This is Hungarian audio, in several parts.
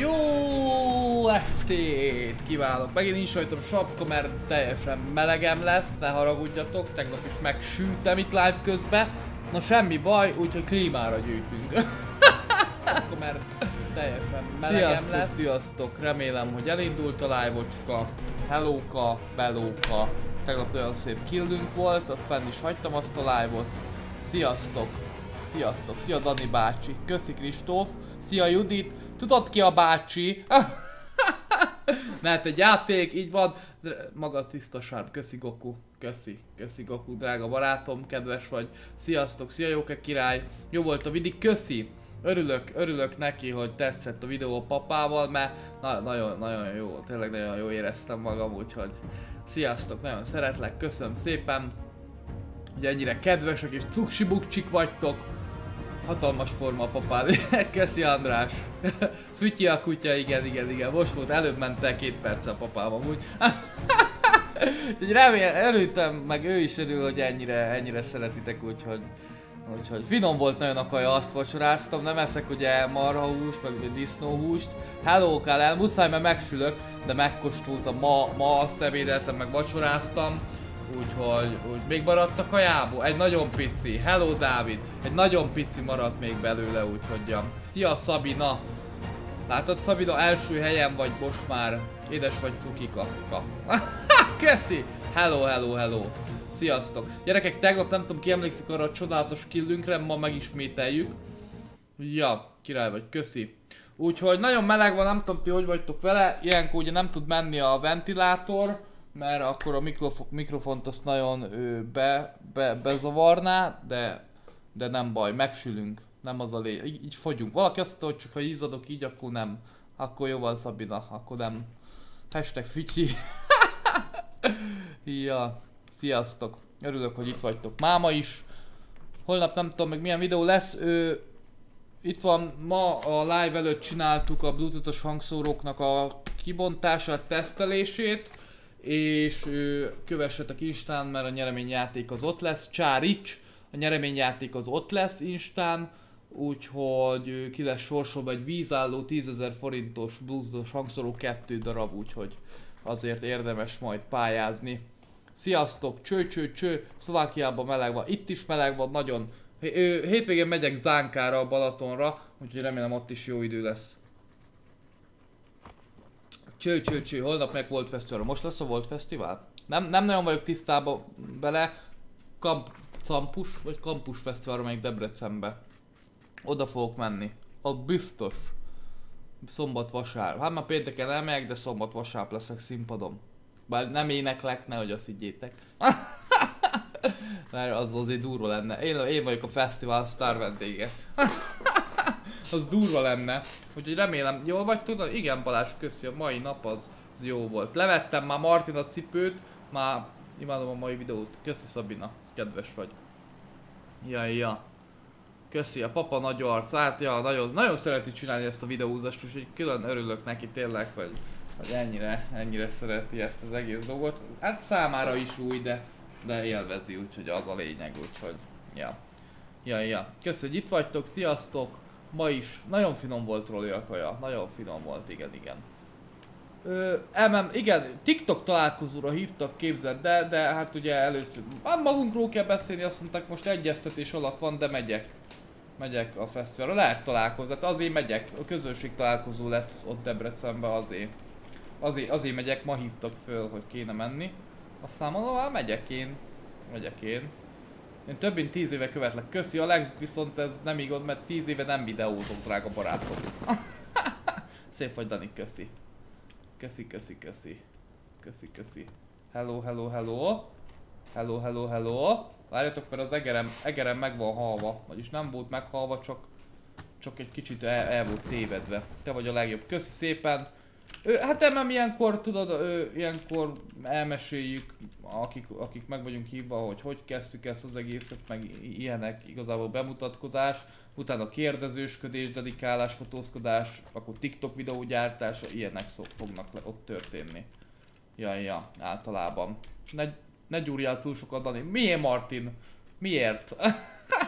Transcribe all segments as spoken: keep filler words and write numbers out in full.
Jó estét kívánok! Megint nincs rajtam sapka, mert teljesen melegem lesz, ne haragudjatok, tegnap is megsültem itt live közben. Na semmi baj, úgyhogy klímára gyűjtünk. Mert teljesen melegem sziasztok, lesz. Sziasztok, remélem, hogy elindult a live-ocska. Hellóka, belóka. Tegnap nagyon szép killünk volt, azt fenn is hagytam azt a live-ot. Sziasztok! Sziasztok! Szia Dani bácsi! Köszi Kristóf! Szia Judit! Tudod ki a bácsi? Mert egy játék, így van. Maga tisztaság. Köszi Goku. Köszi. Köszi Goku, drága barátom, kedves vagy. Sziasztok, szia Jóke király. Jó volt a videó. Köszi. Örülök, örülök neki, hogy tetszett a videó a papával, mert na, nagyon, nagyon jó, tényleg nagyon jó éreztem magam, úgyhogy sziasztok, nagyon szeretlek, köszönöm szépen, hogy ennyire kedvesek és cuksi-bukcsik vagytok. Hatalmas forma a papád. Köszi András. Fütyi a kutya, igen, igen, igen. Most volt, előbb ment el két perccel a papám amúgy. Úgyhogy remélem, előttem, meg ő is örül, hogy ennyire, ennyire szeretitek, úgyhogy úgyhogy finom volt nagyon a kaja, azt vacsoráztam, nem eszek ugye marhahúst, meg disznóhúst. Hello Kálel, muszáj, mert megsülök, de megkóstoltam, ma, ma azt ebédeltem, meg vacsoráztam. Úgyhogy úgy még maradt a kajából, egy nagyon pici, hello Dávid, egy nagyon pici maradt még belőle, úgyhogy ja. Szia Szabina! Látod Szabina, első helyen vagy most már, édes vagy cukika. Köszi! Hello, hello, hello! Sziasztok! Gyerekek, tegnap nem tudom ki emlékszik arra a csodálatos killünkre, ma megismételjük. Ja, király vagy, köszi. Úgyhogy nagyon meleg van, nem tudom ti hogy vagytok vele, ilyenkor ugye nem tud menni a ventilátor, mert akkor a mikrofon, mikrofont azt nagyon ő, be, be, bezavarná, de, de nem baj, megsülünk, nem az a lényeg, így, így fogyunk. Valaki azt mondta, hogy csak ha izzadok így, akkor nem, akkor jó van Szabina, akkor nem. Hashtag fütyi. Ja, sziasztok, örülök, hogy itt vagytok. Máma is, holnap nem tudom meg milyen videó lesz, ő, itt van, ma a live előtt csináltuk a bluetoothos hangszóróknak a kibontását, tesztelését. És ő, kövessetek Instán, mert a nyereményjáték az ott lesz. Csárics, a nyereményjáték az ott lesz Instán, úgyhogy ki lesz sorsolva egy vízálló tízezer forintos bluetoothos hangszóró kettő darab, úgyhogy azért érdemes majd pályázni. Sziasztok, cső cső cső, Szlovákiában meleg van, itt is meleg van, nagyon. Hétvégén megyek Zánkára, a Balatonra, úgyhogy remélem ott is jó idő lesz. Cső, cső, cső, holnap meg Volt Fesztivál. Most lesz a Volt Fesztivál? Nem, nem nagyon vagyok tisztában bele. Kamp, Campus, vagy Campus Fesztivál, amelyik Debrecenbe. Oda fogok menni. Ott biztos. Szombat, vasárnap. Hát már pénteken elmegyek, de szombat, vasárnap leszek színpadon. Bár nem éneklek, nehogy azt higgyétek. Mert az azért durva lenne. Én, én vagyok a fesztivál sztár vendége. Az durva lenne. Úgyhogy remélem, jól vagy tudod? Igen Balázs, köszi, a mai nap az, az jó volt. Levettem már Martin a cipőt, már imádom a mai videót. Köszi Szabina, kedves vagy. Ja, ja. Köszi, a papa nagy arc, hát ja, nagyon, nagyon szereti csinálni ezt a videózást, úgyhogy külön örülök neki tényleg, hogy, hogy ennyire, ennyire szereti ezt az egész dolgot. Hát számára is új, de, de élvezi, úgyhogy az a lényeg, úgyhogy ja. Ja, ja. Köszi, hogy itt vagytok, sziasztok! Ma is nagyon finom volt Roli a kaja, nagyon finom volt, igen, igen. Ö, elmem, igen, TikTok találkozóra hívtak, képzeld, de, de hát ugye először, hát magunkról kell beszélni, azt mondták most egyeztetés alatt van, de megyek. Megyek a fesztiválra, lehet találkozni, hát azért megyek, a közönség találkozó lesz ott Debrecenben, azért. Azért, azért megyek, ma hívtak föl, hogy kéne menni. Aztán mondom, hát megyek én, megyek én. Én több mint tíz éve követlek. Köszi Alex, viszont ez nem igaz, mert tíz éve nem videózom, drága barátom. Szép vagy Dani, köszi. Köszi, köszi, köszi. Köszi, köszi. Hello, hello, hello. Hello, hello, hello. Várjatok, mert az egerem, egerem meg van halva. Vagyis nem volt meghalva, csak, csak egy kicsit el, el volt tévedve. Te vagy a legjobb. Köszi szépen. Ö, hát emem ilyenkor, tudod, ö, ilyenkor elmeséljük, akik, akik meg vagyunk hívva, hogy hogy kezdtük ezt az egészet, meg ilyenek, igazából bemutatkozás, utána kérdezősködés, dedikálás, fotózkodás, akkor TikTok videógyártás, ilyenek szok, fognak le, ott történni. Ja, ja, általában. Ne, ne gyúrjál túl sokat, Dani. Miért, Martin? Miért?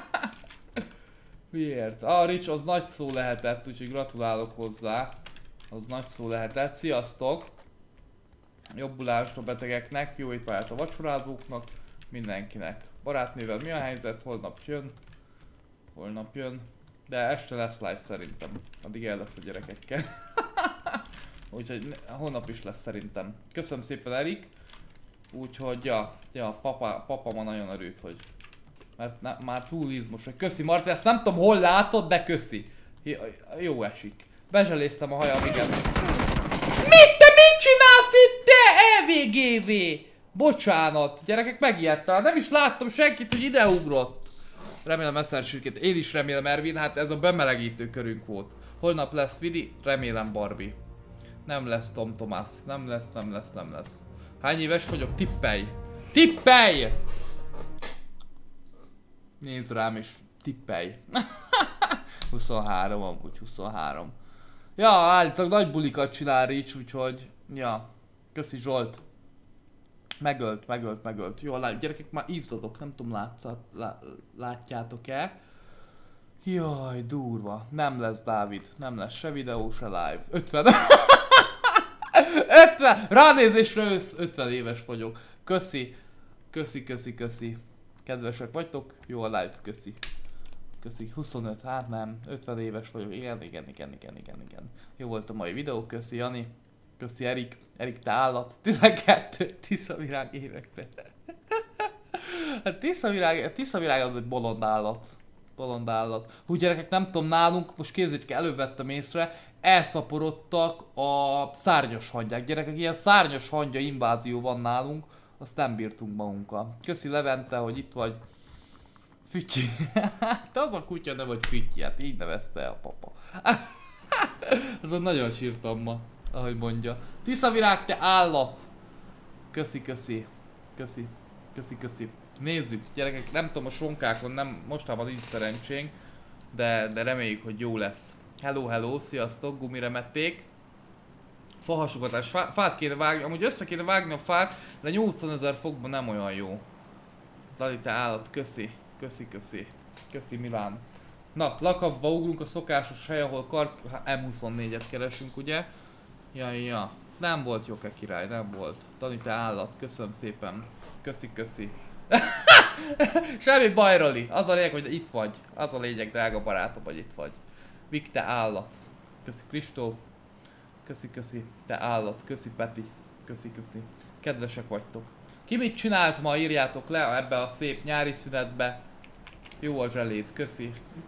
Miért? A Rich az nagy szó lehetett, úgyhogy gratulálok hozzá. Az nagy szó lehetett. Sziasztok! Jobbulást a betegeknek, jó étvágyat a vacsorázóknak, mindenkinek. Barátnővel mi a helyzet? Holnap jön. Holnap jön. De este lesz live szerintem. Addig el lesz a gyerekekkel. Úgyhogy holnap is lesz szerintem. Köszönöm szépen, Erik. Úgyhogy ja, ja papa, papa ma nagyon örült, hogy mert ne, már túl izmos. Köszi Marti, ezt nem tudom hol látod, de köszi. Jó, jó esik. Bezseléztem a hajam, igen. Mit te mit csinálsz itt, te E V G V? Bocsánat, gyerekek, megijedtem. Nem is láttam senkit, hogy ide ugrott. Remélem eszersűket. Én is remélem, Ervin, hát ez a bemelegítő körünk volt. Holnap lesz Vidi, remélem Barbie. Nem lesz Tom Tomás. Nem lesz, nem lesz, nem lesz. Hány éves vagyok? Tippelj! Tippelj! Nézd rám és tippelj. huszonhárom, amúgy huszonhárom. Ja, állítólag nagy bulikat csinál Rich, úgyhogy... Ja. Köszi Zsolt. Megölt, megölt, megölt. Jó, lát, gyerekek, már izzadok, nem tudom, látszat, lá, látjátok-e? Jaj, durva. Nem lesz Dávid, nem lesz se videó, se live. ötven. ötven! Ránézésre ötven éves vagyok. Köszi. Köszi, köszi, köszi. Kedvesek vagytok? Jó a live, köszi. Köszi. huszonöt, hát nem. ötven éves vagyok. Igen, igen, igen, igen, igen, igen. Jó volt a mai videó, köszi Jani. Köszi Erik. Erik, te állat. tizenkettő Tiszavirág években. Hát Tiszavirág, Tiszavirág az egy bolond állat. Bolond állat. Hú gyerekek, nem tudom, nálunk, most képzeljétek, előbb vettem észre, elszaporodtak a szárnyas hangyák. Gyerekek, ilyen szárnyas hangya invázió van nálunk, azt nem bírtunk magunkkal. Köszi Levente, hogy itt vagy. Fütyi. Te az a kutya nem vagy Fütyi, hát így nevezte el a papa. Azon nagyon sírtam ma, ahogy mondja. Tiszavirág, te állat! Köszi, köszi. Köszi. Köszi, köszi. Nézzük, gyerekek, nem tudom, a sonkákon nem, mostában nincs szerencsénk, de, de reméljük, hogy jó lesz. Hello, hello, sziasztok, gumiremették. Fahasogatás, Fá, fát kéne vágni, amúgy össze kéne vágni a fát, de nyolcvanezer fokban nem olyan jó. Dali, te állat, köszi, köszi, köszi, köszi Milán. Na, lakavba ugrunk a szokásos hely, ahol kar... M huszonnégyet keresünk, ugye? Ja, ja, nem volt Joke király, nem volt. Dani, te állat, köszönöm szépen. Köszi, köszi. Semmi baj, Roli. Az a lényeg, hogy itt vagy. Az a lényeg, drága barátom, hogy itt vagy. Vik, te állat. Köszi Kristóf. Köszi, köszi. Te állat. Köszi Peti. Köszi, köszi. Kedvesek vagytok. Ki mit csinált ma? Írjátok le ebbe a szép nyári szünetbe. Jó a zselét. Köszi.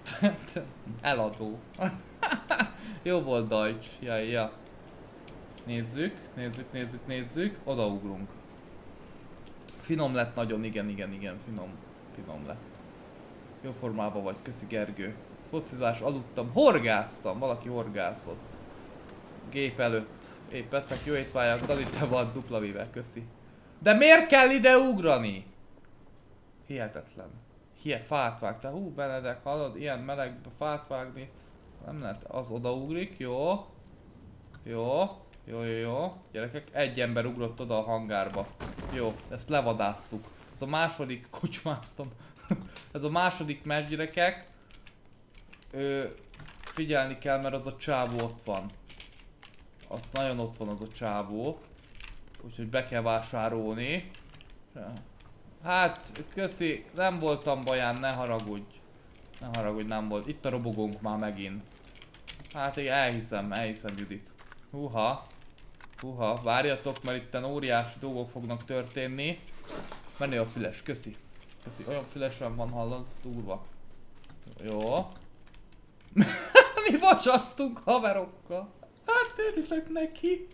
Eladó. Jó volt Deutsch. Ja, ja. Nézzük, nézzük, nézzük, nézzük. Odaugrunk. Finom lett nagyon, igen, igen, igen, finom, finom lett. Jó formában vagy, köszi Gergő. Focizás, aludtam, horgáztam, valaki horgászott. Gép előtt, épp eszek, jó étvágyat, Dali, te vagy dupla vive, köszi. De miért kell ide ugrani? Hihetetlen. Hie, fát vágtál, hú Benedek, hallod, ilyen melegbe fát vágni. Nem lehet, az odaugrik, jó. Jó. Jó, jó, jó. Gyerekek, egy ember ugrott oda a hangárba. Jó, ezt levadásszuk. Ez a második, kocsmáztam. Ez a második meccs, gyerekek. Ö, figyelni kell, mert az a csávó ott van. Ott nagyon ott van az a csávó. Úgyhogy be kell vásárolni. Hát, köszi, nem voltam baján, ne haragudj. Ne haragudj, nem volt. Itt a robogónk már megint. Hát én elhiszem, elhiszem Judit. Húha. Húha, várjatok, mert itten óriási dolgok fognak történni. Menő a füles, köszi. Köszi, olyan fülesen van, hallod? Durva. Jó. Mi vasasztunk haverokkal. Hát örülök neki.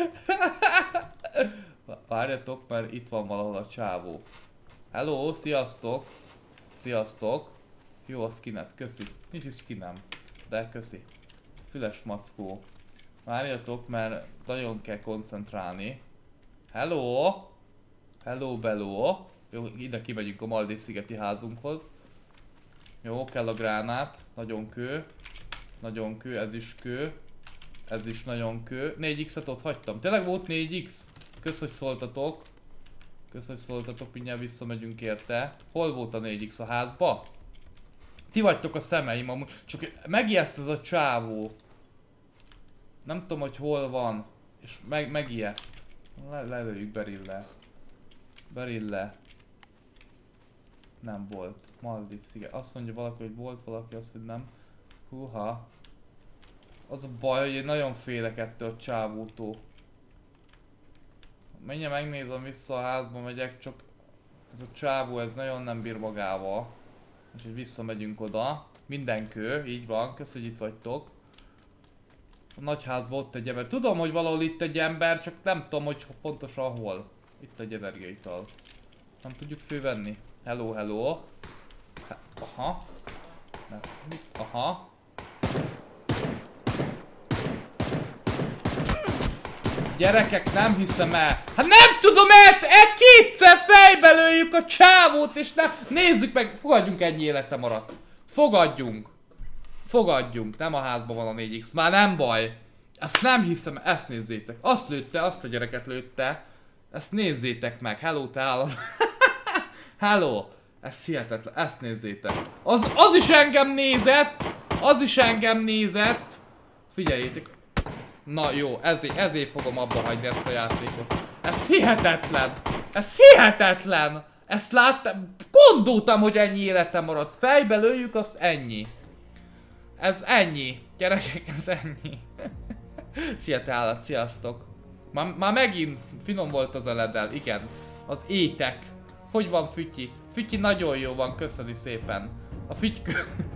Várjatok, mert itt van valahol a csávó. Hello, sziasztok. Sziasztok. Jó a skinet, köszi. Nincs is skinem, de köszi. Füles mackó. Várjatok, mert nagyon kell koncentrálni. Hello! Hello, bello! Jó, ide kimegyünk a Maldív szigeti házunkhoz. Jó, kell a gránát. Nagyon kő. Nagyon kő, ez is kő. Ez is nagyon kő. négy X-et ott hagytam. Tényleg volt négy X? Kösz, hogy szóltatok. Kösz, hogy szóltatok, mindjárt visszamegyünk érte. Hol volt a négy X? A házba? Ti vagytok a szemeim amúgy. Csak megijeszted a csávó. Nem tudom, hogy hol van. És meg, megijeszt. Le, lelőjük Berille. Berille. Nem volt. Maldiv sziget. Azt mondja valaki, hogy volt, valaki azt, hogy nem. Húha. Az a baj, hogy én nagyon félek ettől a csávótól. Mindjárt megnézem, vissza a házba megyek, csak ez a csávó, ez nagyon nem bír magával. Úgyhogy visszamegyünk oda. Minden kő, így van, köszönjük, itt vagytok. A nagyházban ott egy ember. Tudom, hogy valahol itt egy ember, csak nem tudom, hogy pontosan hol. Itt egy energiaital. Nem tudjuk fővenni. Hello, hello. Ha, aha. Nem, aha. Gyerekek, nem hiszem el. Hát nem tudom el, el kétszer fejbe lőjük a csávót, és nem... Nézzük meg, fogadjunk, ennyi élete maradt. Fogadjunk. Fogadjunk, nem a házban van a négy x, már nem baj. Ezt nem hiszem, ezt nézzétek. Azt lőtte, azt a gyereket lőtte. Ezt nézzétek meg, hello te állat. Hello. Ez hihetetlen, ezt nézzétek. Az, az is engem nézett. Az is engem nézett. Figyeljétek. Na jó, ezért, ezért fogom abba hagyni ezt a játékot. Ez hihetetlen. Ez hihetetlen. Ezt láttam. Gondoltam, hogy ennyi életem maradt. Fejbe lőjük, azt ennyi. Ez ennyi. Gyerekek, ez ennyi. Szia te állat, sziasztok. Már, már megint finom volt az eledel, igen. Az étek. Hogy van Fütyi? Fütyi nagyon jó van, köszöni szépen. A fütykö...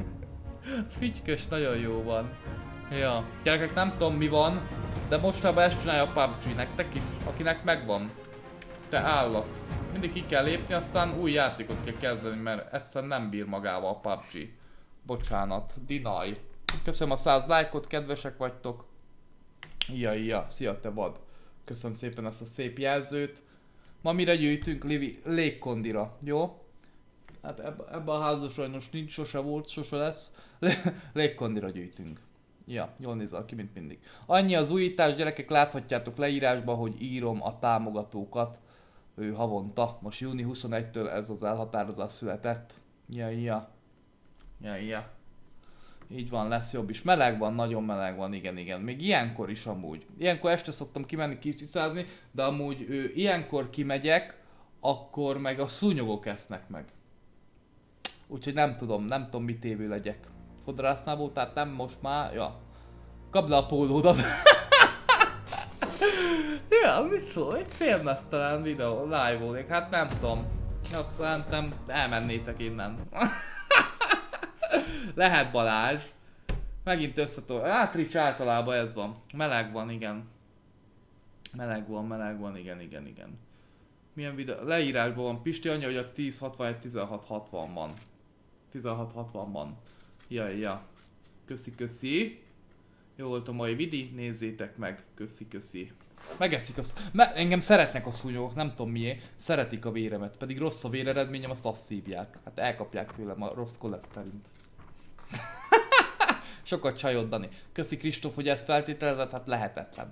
Fütykös nagyon jó van. Ja, gyerekek, nem tudom mi van, de mostanában ezt csinálja a pé u bé gé, nektek is, akinek megvan. Te állat. Mindig ki kell lépni, aztán új játékot kell kezdeni, mert egyszerűen nem bír magával a pé u bé gé. Bocsánat, deny. Köszönöm a száz lájkot, kedvesek vagytok. Ja, ja, szia te vad. Köszönöm szépen ezt a szép jelzőt. Ma mire gyűjtünk? Livi, légkondira, jó? Hát ebben ebbe a házban sajnos nincs, sose volt, sose lesz. Légkondira gyűjtünk. Ja, jól nézel ki, mint mindig. Annyi az újítás, gyerekek, láthatjátok leírásban, hogy írom a támogatókat ő havonta. Most június huszonegyedikétől ez az elhatározás született. Ja, ja. Ja, ja. Így van, lesz jobb is. Meleg van, nagyon meleg van, igen, igen. Még ilyenkor is amúgy. Ilyenkor este szoktam kimenni kiscicázni, de amúgy ő, ilyenkor kimegyek, akkor meg a szúnyogok esznek meg. Úgyhogy nem tudom, nem tudom mit évő legyek. Fodrásznál volt, tehát nem most már, ja. Kapd le a pólódat. Ja, mit szól? Egy félmeztelen videó, live volnék, hát nem tudom. Azt szerintem elmennétek innen. Lehet Balázs. Megint összetol. Hát Rich, általában ez van. Meleg van, igen. Meleg van, meleg van, igen, igen, igen. Milyen videó? Leírásban van Pisti anya, hogy a tíz hatvanegy tizenhat hatvan van. tizenhat hatvan van. Ja, ja. Köszi, köszi. Jó volt a mai vidi, nézzétek meg. Köszi, köszi. Megeszik azt. Me engem szeretnek a szúnyogok, nem tudom miért. Szeretik a véremet, pedig rossz a véreredményem, azt azt szívják. Hát elkapják tőlem a rossz koleszterint. Sokat csajod, Dani. Köszi Kristóf, hogy ezt feltételezett, hát lehetetlen.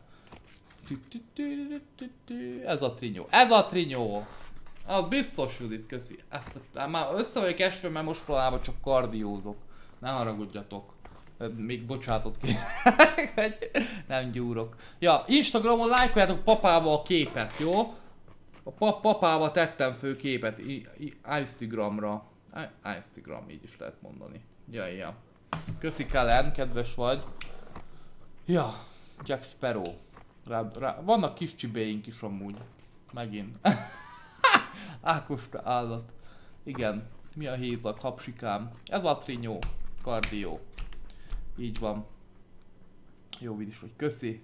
Ez a trinyó. Ez a trinyó! Az biztos Judit, köszi. Ezt a, már össze vagyok esve, mert most valában csak kardiózok. Ne haragudjatok. Még bocsátot kérek. Nem gyúrok. Ja, Instagramon lájkoljátok papával a képet, jó? A pap papával tettem fő képet. Instagramra. Instagram, így is lehet mondani. Ja, ja. Köszi Kellen, kedves vagy. Ja, Jack Sparrow. Rá, rá. Vannak kis csibéink is amúgy. Megint. Ákoska állat. Igen. Mi a hézak, hapsikám. Ez a trinyó. Kardió. Így van. Jó vidis, hogy köszi.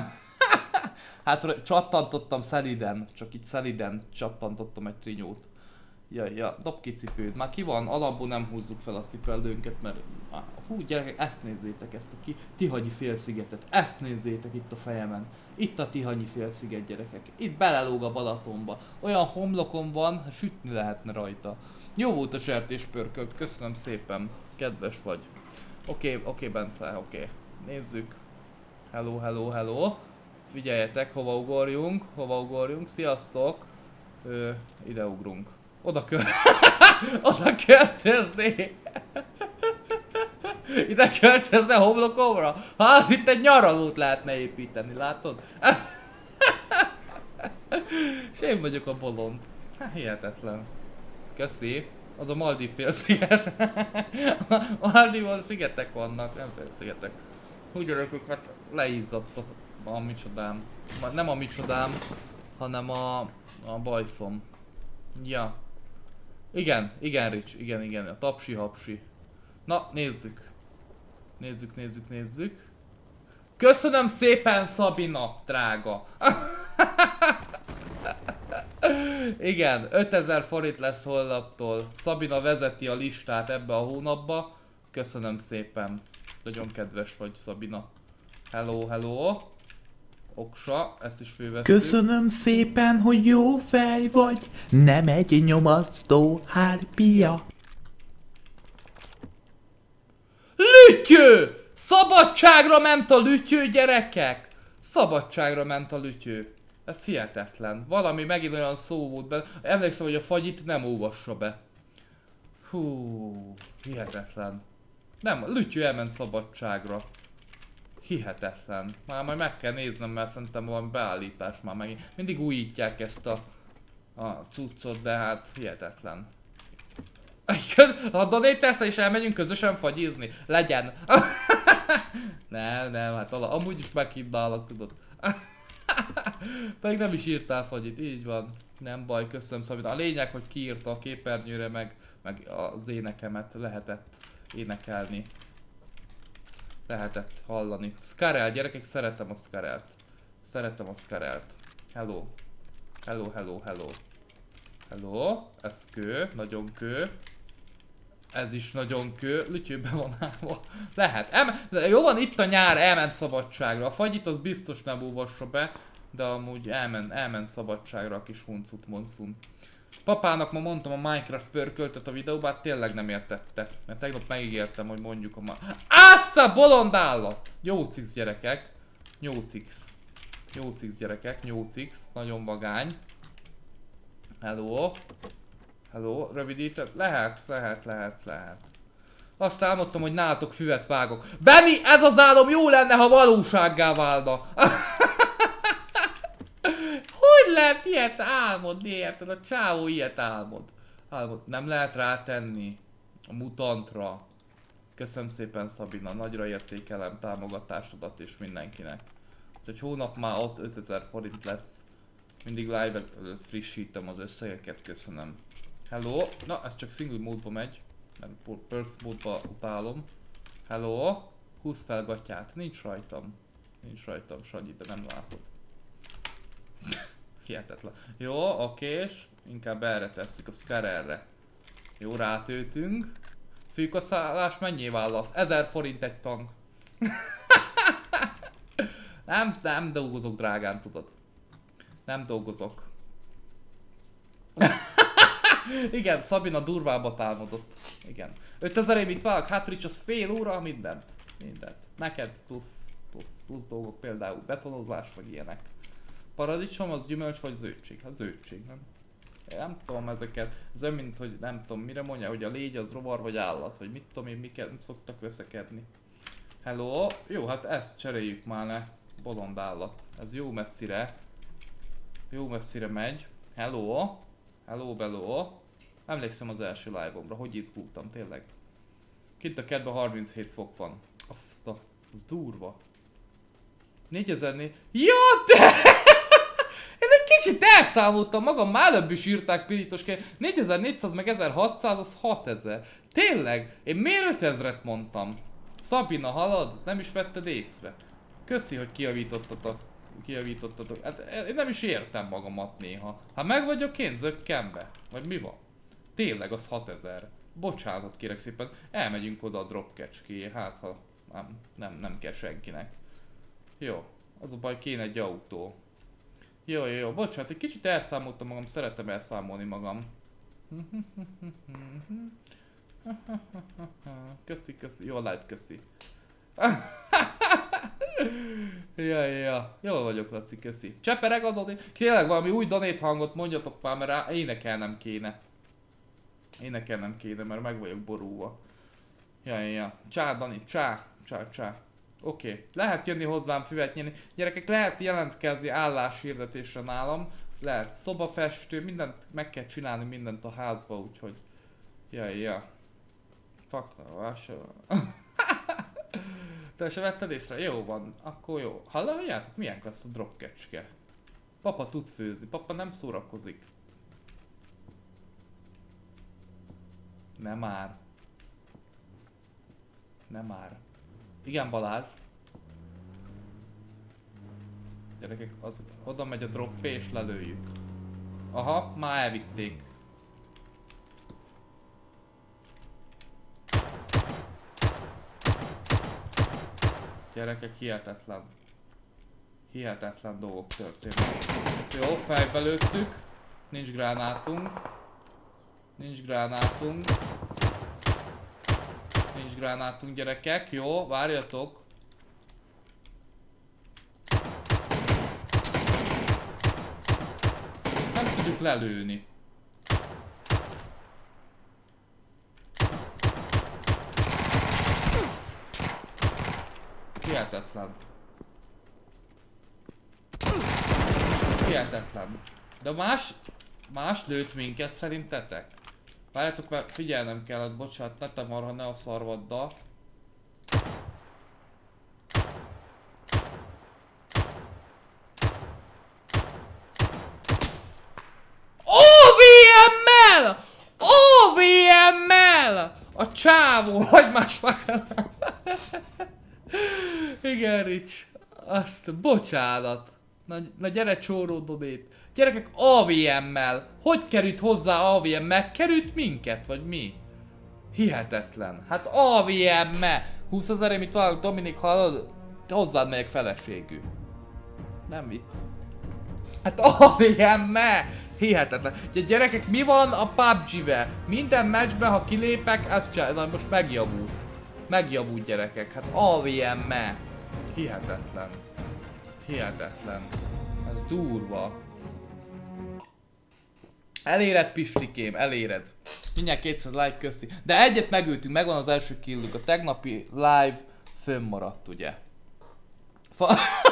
Hát csattantottam szeliden. Csak itt szeliden csattantottam egy trinyót. Ja, ja, dob ki cipőd. Már ki van, alapból nem húzzuk fel a cipellőnket, mert... Hú, gyerekek, ezt nézzétek, ezt a ki... Tihanyi félszigetet. Ezt nézzétek itt a fejemen. Itt a Tihanyi félsziget, gyerekek. Itt belelóg a Balatonba. Olyan homlokom van, sütni lehetne rajta. Jó volt a sertéspörkölt, köszönöm szépen. Kedves vagy. Oké, okay, oké, okay, Bence, oké. Okay. Nézzük. Hello, hello, hello. Figyeljetek, hova ugorjunk, hova ugorjunk. Sziasztok. Ö, ide ugrunk. Oda kell... Oda költözni. Ide költözne homlokomra? Hát itt egy nyaralót lehetne építeni, látod? És én vagyok a bolond. Hát hihetetlen. Köszi. Az a Maldív félsziget. Maldívon szigetek vannak, nem félszigetek. Úgy örökök, hát leizzadt a, a micsodám. Nem a micsodám, hanem a, a bajszom. Ja. Igen, igen Rich, igen, igen, a tapsi-hapsi. Na, nézzük. Nézzük, nézzük, nézzük. Köszönöm szépen, Szabina, drága. Igen, ötezer forint lesz holnaptól. Szabina vezeti a listát ebbe a hónapba. Köszönöm szépen. Nagyon kedves vagy, Szabina. Hello, hello. Oksa, ezt is fővesszük. Köszönöm szépen, hogy jó fej vagy. Nem egy nyomasztó hárpia. Lütyő! Szabadságra ment a lütyő, gyerekek! Szabadságra ment a lütyő. Ez hihetetlen. Valami megint olyan szó volt benne. Emlékszem, hogy a fagyit nem olvassa be. Hú, hihetetlen. Nem, a lütyő elment szabadságra. Hihetetlen. Már majd meg kell néznem, mert szerintem valami beállítás már megint. Mindig újítják ezt a, a cuccot, de hát hihetetlen. Köz, ha donate-tesz és elmegyünk közösen fagyizni, legyen. Nem, nem, hát ala, amúgy is meghívnálak, tudod. Pedig nem is írtál fagyit, így van. Nem baj, köszönöm Szabina. A lényeg, hogy kiírta a képernyőre, meg, meg az énekemet lehetett énekelni. Lehetett hallani. Skarel, gyerekek, szeretem a Skarelt. Szeretem a Skarelt. Hello. Hello, hello, hello. Hello. Ez kő, nagyon kő. Ez is nagyon kő. Lütyőbe van állva. Lehet. Em Jó van, itt a nyár, elment szabadságra. A fagyit az biztos nem olvassa be. De amúgy elment, elment szabadságra a kis huncut monszun. Papának ma mondtam a Minecraft pörköltet a videóban, hát tényleg nem értette. Mert tegnap megígértem, hogy mondjuk a ma... Azt a bolond állat! nyolc x gyerekek. nyolc x. nyolc x gyerekek, nyolc x. Nagyon vagány. Hello. Hello, rövidített? Lehet, lehet, lehet, lehet. Azt álmodtam, hogy nálatok füvet vágok. Benni, ez az álom jó lenne, ha valósággá válna. Hogy lehet ilyet álmodni, érted? A csávó ilyet álmod. álmod. Nem lehet rátenni a mutantra. Köszönöm szépen, Szabina, nagyra értékelem támogatásodat és mindenkinek. Úgyhogy hónap már ott ötezer forint lesz. Mindig live előtt frissítem az összegeket, köszönöm. Hello, na ez csak single módba megy, mert burst módba utálom. Hello, húzd fel gatyát, nincs rajtam. Nincs rajtam, Sanyi, de nem látod. Hihetetlen. Jó, okés, inkább erre tesszük, a Skarelre. Jó, rátöltünk. Fűkaszállás mennyi válasz? ezer forint egy tank. nem, nem dolgozok drágán, tudod. Nem dolgozok. Igen, Szabina durvábbat álmodott. Igen. ötezer mit válok? Hát Rich, az fél óra, mindent. Mindent. Neked plusz, plusz, plusz dolgok, például betonozás, vagy ilyenek. Paradicsom az gyümölcs vagy zöldség? Hát zöldség, nem? Én nem tudom ezeket. Ez olyan, mint hogy nem tudom mire mondja, hogy a légy az rovar vagy állat, vagy mit tudom én, miket szoktak veszekedni. Hello? Jó, hát ezt cseréljük már le. Bolond állat. Ez jó messzire. Jó messzire megy. Hello? Hello, bello. Emlékszem az első live-omra, hogy izgultam, tényleg. Kint a kertben harminchét fok van. Azt a... az durva. négyezer-négy... Ja, de! Én egy kicsit elszámoltam magam, már előbb is írták pirítosként. négyezer-négyszáz meg ezerhatszáz, az hatezer. Tényleg? Én miért ötezret mondtam? Szabina, halad? Nem is vetted észre. Köszi, hogy kijavítottatok. Kijavítottatok. Hát én nem is értem magamat néha. Ha meg vagyok én zökkenve? Vagy mi van? Tényleg az hatezer. Bocsánatot kérek szépen. Elmegyünk oda a dropkecskéjé. Hát ha nem, nem, nem kell senkinek. Jó. Az a baj, kéne egy autó. Jó, jó, jó. Bocsánat, egy kicsit elszámoltam magam. Szeretem elszámolni magam. Köszi, köszi. Jó, a live, köszi. Ja, ja, jól vagyok, Laci, köszi. Csepereg a donate. Tényleg valami új donate hangot mondjatok már, mert rá énekelnem kéne. Énekelnem kéne, mert meg vagyok borulva. Ja, ja, ja. Csá, Dani, csá, csá, csá. Oké, okay. Lehet jönni hozzám füvet nyerni. Gyerekek, lehet jelentkezni álláshirdetésre nálam. Lehet szobafestő, mindent meg kell csinálni, mindent a házba, úgyhogy... Ja, ja. Fuck, vásárol. Te se vetted észre? Jó van, akkor jó. Halljátok, milyen lesz a dropkecske? Papa tud főzni, papa nem szórakozik. Nem már. Nem már. Igen, Balázs. Gyerekek, az oda megy a drop és lelőjük. Aha, már elvitték. Gyerekek, hihetetlen. Hihetetlen dolgok történnek. Jó, fejbe lőttük. Nincs gránátunk. Nincs gránátunk. Nincs gránátunk, gyerekek. Jó, várjatok. Nem tudjuk lelőni. Hihetetlen. Hihetetlen. De más... Más lőtt minket szerintetek? Várjátok, mert figyelnem kellett, bocsánat, ne te marha, ne a szarvaddal. o vé em-mel! o vé em-mel! A csávó, hogy más magadám. Igen, Rich. Azt, bocsánat. Na, na gyere csóródodét. Gyerekek, á vé em-mel. Hogy került hozzá á vé em? Megkerült minket, vagy mi? Hihetetlen. Hát á vé em-mel. húszezer, mit találok, Dominik, hallod? Hozzád megyek feleségű. Nem vicc. Hát á vé em-mel. Hihetetlen. Ugye, gyerekek, mi van a pé u bé gé-vel? Minden meccsben, ha kilépek, ez csinál. Na, most megjavult. Megjavult, gyerekek. Hát á vé em-mel. Hihetetlen. Hihetetlen. Ez durva. Eléred, Pistikém, eléred. Mindjárt kétszáz like, köszi. De egyet megültünk, megvan az első killük. A tegnapi live fönnmaradt, ugye? Fa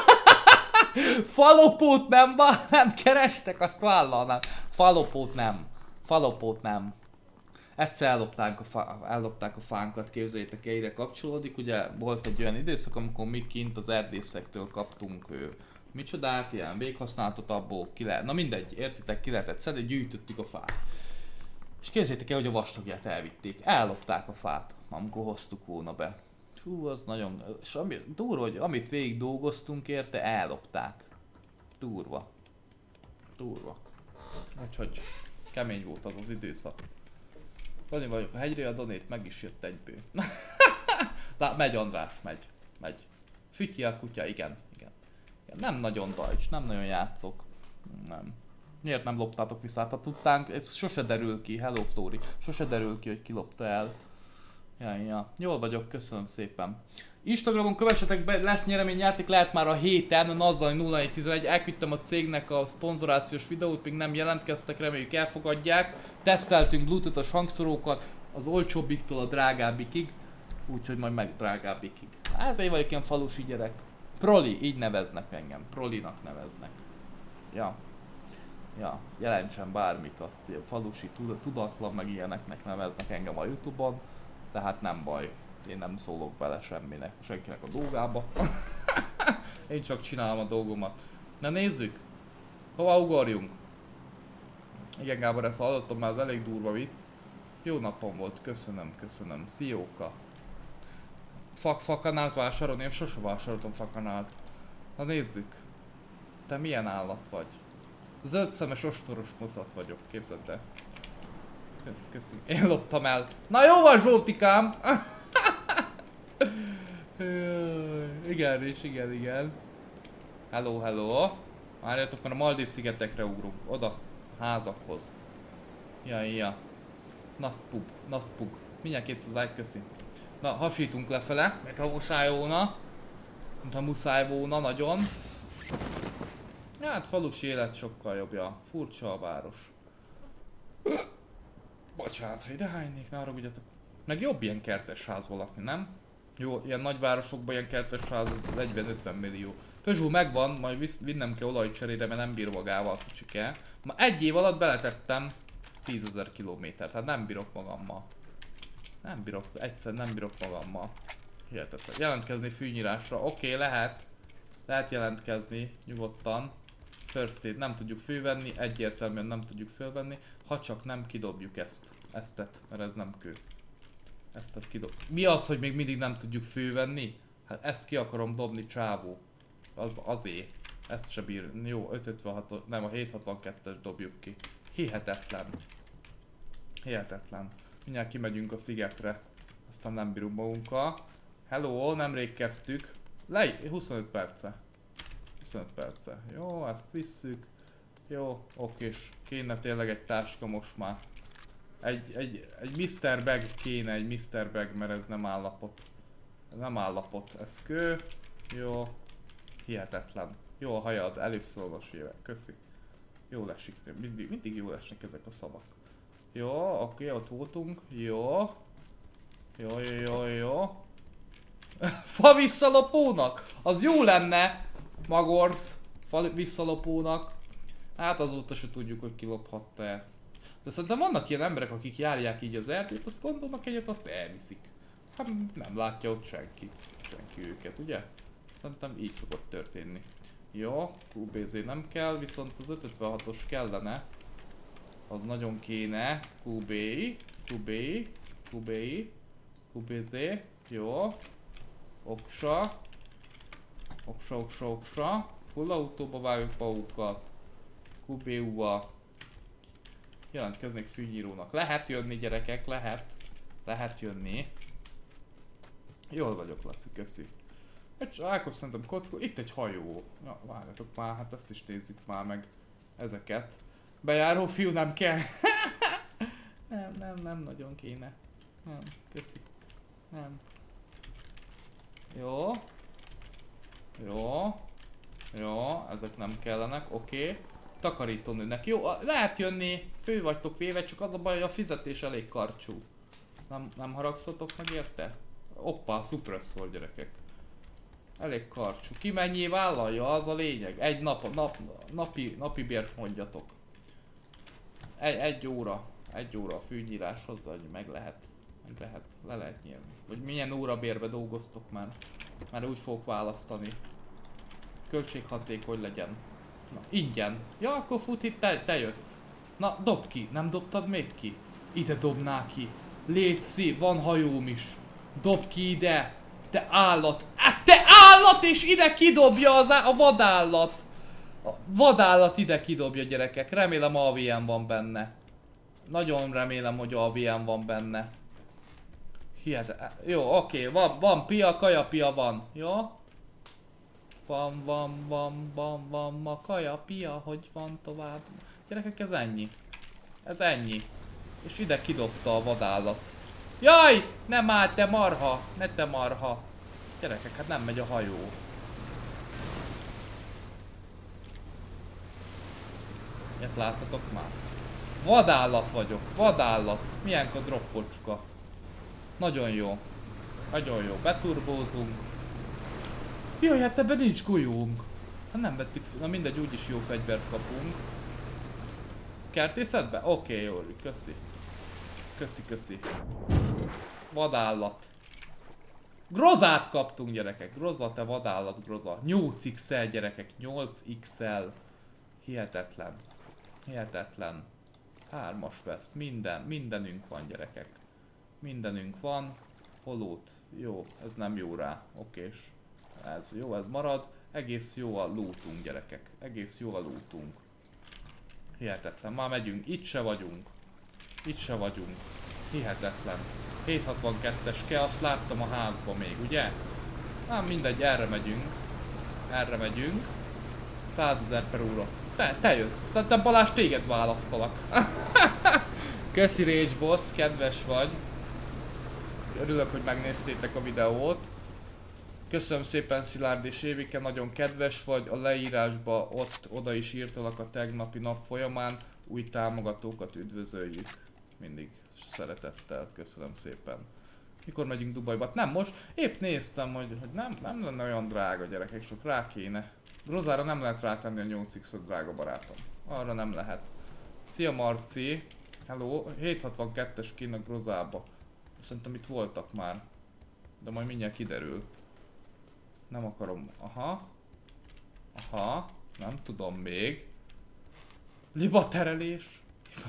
Falopót nem, nem kerestek, azt vállalnám. Falopót nem. Falopót nem. Egyszer ellopták a, fa ellopták a fánkat, képzeljétek el, ide kapcsolódik. Ugye volt egy olyan időszak, amikor mi kint az erdészektől kaptunk ő, micsodát, ilyen véghasználatot, abból ki lehet, na mindegy, értitek, ki lehetett szedni, gyűjtöttük a fát. És képzeljétek el, hogy a vastagját elvitték, ellopták a fát, amikor hoztuk volna be. Hú, az nagyon, és ami, durva, hogy amit végig dolgoztunk érte, ellopták. Durva. Durva. Úgyhogy kemény volt az az időszak. Dani vagyok a hegyről, a donét meg is jött egyből. Lát, megy András, megy, megy. Fütyi a kutya, igen, igen. igen. Nem nagyon dajcs, nem nagyon játszok. Nem. Miért nem loptátok vissza? Hát ha tudtánk, ez sose derül ki, hello Flóri. Sose derül ki, hogy ki lopta el. Ja, ja. Jól vagyok, köszönöm szépen. Instagramon kövessetek be, lesz nyereményjáték, lehet már a héten, Nazzali nulla négy tizenegy, elküldtem a cégnek a szponzorációs videót, még nem jelentkeztek, reméljük elfogadják. Teszteltünk bluetooth-os hangszorókat, az olcsóbbiktól a drágábbikig, úgyhogy majd meg drágábbikig. Ezért vagyok ilyen falusi gyerek. Proli, így neveznek engem, Prolinak neveznek. Ja. Ja, jelentsen bármit, azt falusi, tudatlan meg ilyeneknek neveznek engem a Youtube-on, tehát nem baj. Én nem szólok bele semminek, senkinek a dolgába. Én csak csinálom a dolgomat. Na nézzük! Hova ugorjunk? Igen, Gábor, ezt hallottam, már ez elég durva vicc. Jó napom volt, köszönöm, köszönöm. Szióka. Fak, fakanált vásárolni? Én sose vásároltam fakanált. Na nézzük. Te milyen állat vagy? Zöld szemes ostoros moszat vagyok, képzeld el. Köszi, köszi. Én loptam el. Na jó van, Zsoltikám! Igen, és igen, igen. Hello, hello. Várjatok, mert a Maldív szigetekre ugrunk. Oda, a házakhoz. Ja, ja. Naszpug, naszpug. Mindjárt kétszáz like, köszi. Na, hasítunk lefele, mert ha muszáj volna. Mint ha muszáj volna, nagyon. Hát falusi élet sokkal jobb, ja. Furcsa a város. Bocsánat, ha ide hánynék, ne haragudjatok. Meg jobb ilyen kertesházban lakni, nem? Jó, ilyen nagyvárosokban ilyen kertesház az negyven-ötven millió. Peugeot megvan, majd visz, vinnem kell olajcserére, mert nem bír magával kicsike. Ma egy év alatt beletettem tízezer kilométert, tehát nem bírok magammal. Nem bírok, egyszer nem bírok magammal. Hihetetlen. Jelentkezni fűnyírásra, oké, okay, lehet. Lehet jelentkezni, nyugodtan. First aid nem tudjuk fölvenni, egyértelműen nem tudjuk fölvenni, ha csak nem kidobjuk ezt. Eztet, mert ez nem kő. Eztet kidob. Mi az, hogy még mindig nem tudjuk fölvenni? Hát ezt ki akarom dobni, csávó. Az, azért. Ezt se bír. Jó, ötszázötvenhat, nem, a hétszázhatvankettes dobjuk ki. Hihetetlen. Hihetetlen. Mindjárt kimegyünk a szigetre. Aztán nem bírunk magunkkal. Hello, nemrég kezdtük. Le, huszonöt perce. huszonöt perce. Jó, ezt visszük. Jó, okés. Kéne tényleg egy táska most már. Egy, egy, egy miszter Bag kéne, egy miszter Bag, mert ez nem állapot. Nem állapot, ez kő. Jó. Hihetetlen. Jó a hajad, ellipszolvas évek. Köszi. Jól esik, mindig, mindig jól esnek ezek a szavak. Jó, oké, ott voltunk. Jó. Jó, jó, jó, jó. Fa visszalopónak? Az jó lenne, Magorsz. Fa visszalopónak. Hát azóta se tudjuk, hogy kilophatta-e. De szerintem vannak ilyen emberek, akik járják így az erdőt, azt gondolnak egyet, azt elviszik. Hát nem látja ott senki. Senki őket, ugye? Szerintem így szokott történni. Jó, kú bé zé nem kell, viszont az ötszázötvenhatos kellene. Az nagyon kéne. kú bé, kú bé, kú bé, kú bé zé. Jó. Oksa. Oksa, oksa, oksa. Full autóba vágjuk magukat. kú bé u-val. Jelentkeznék fűnyírónak. Lehet jönni, gyerekek, lehet. Lehet jönni. Jól vagyok, Laci, köszi. Egy Ákos szerintem kockó. Itt egy hajó. Ja, várjatok már, hát ezt is nézzük már meg. Ezeket. Bejáró fiú nem kell. nem, nem, nem nagyon kéne. Nem, köszi. Nem. Jó. Jó. Jó, ezek nem kellenek, oké. Okay. Takarítónőnek. Jó, lehet jönni, fő vagytok véve, csak az a baj, hogy a fizetés elég karcsú. Nem, nem haragszotok meg érte? Oppa, szupresszor, gyerekek. Elég karcsú. Ki mennyi vállalja, az a lényeg. Egy nap, nap napi, napi bért mondjatok. Egy, egy óra. Egy óra a fűnyírás hozzá, hogy meg lehet. Meg lehet, le lehet nyírni. Vagy milyen órabérbe dolgoztok már. Már úgy fogok választani. Költséghatékony legyen. Na, ingyen. Ja, akkor fut itt, te, te jössz. Na, dob ki. Nem dobtad még ki? Ide dobná ki. Létszi, van hajóm is. Dob ki ide. Te állat. Hát te állat, és ide kidobja az á a vadállat. A vadállat ide kidobja, gyerekek. Remélem á vé em van benne. Nagyon remélem, hogy á vé em van benne. Hihetetlen. Jó, oké. Van, van pia, kaja pia van. Jó? Van, van, van, van, van, ma kaja, pia, hogy van tovább. Gyerekek, ez ennyi. Ez ennyi. És ide kidobta a vadállat. Jaj! Nem áll, te marha! Ne te marha! Gyerekek, hát nem megy a hajó. Ilyet láttatok már? Vadállat vagyok, vadállat. Milyen a droppocska. Nagyon jó. Nagyon jó, beturbózunk. Jaj, hát ebben nincs golyónk. Hát nem vettük, na mindegy, úgyis jó fegyvert kapunk. Kertészetbe? Oké, okay, jó, köszi. Köszi, köszi. Vadállat. Grozát kaptunk, gyerekek. Groza, te vadállat, groza. nyolc iksz el, gyerekek. nyolc iksz el. Hihetetlen. Hihetetlen. Hármas vesz. Minden, mindenünk van, gyerekek. Mindenünk van. Holót. Jó, ez nem jó rá. Okés. Ez jó, ez marad. Egész jó a lootunk, gyerekek. Egész jó a lootunk. Hihetetlen. Már megyünk. Itt se vagyunk. Itt se vagyunk. Hihetetlen. hétszázhatvankettes kell, azt láttam a házba még, ugye? Hát mindegy, erre megyünk. Erre megyünk. százezer per óra. Te, te jössz. Szerintem Balázs téged választalak. Köszi Rage Boss, kedves vagy. Örülök, hogy megnéztétek a videót. Köszönöm szépen Szilárd és Évike, nagyon kedves vagy. A leírásba ott oda is írtalak a tegnapi nap folyamán. Új támogatókat üdvözöljük. Mindig szeretettel, köszönöm szépen. Mikor megyünk Dubajba? Hát nem most. Épp néztem, hogy, hogy nem, nem lenne olyan drága, gyerekek, csak rá kéne. Grozára nem lehet rátenni a nyolc X-ot, drága barátom. Arra nem lehet. Szia Marci! Hello! hétszázhatvankettes kín a Grozába. Szerintem itt voltak már. De majd mindjárt kiderül. Nem akarom. Aha. Aha. Nem tudom még. Libaterelés.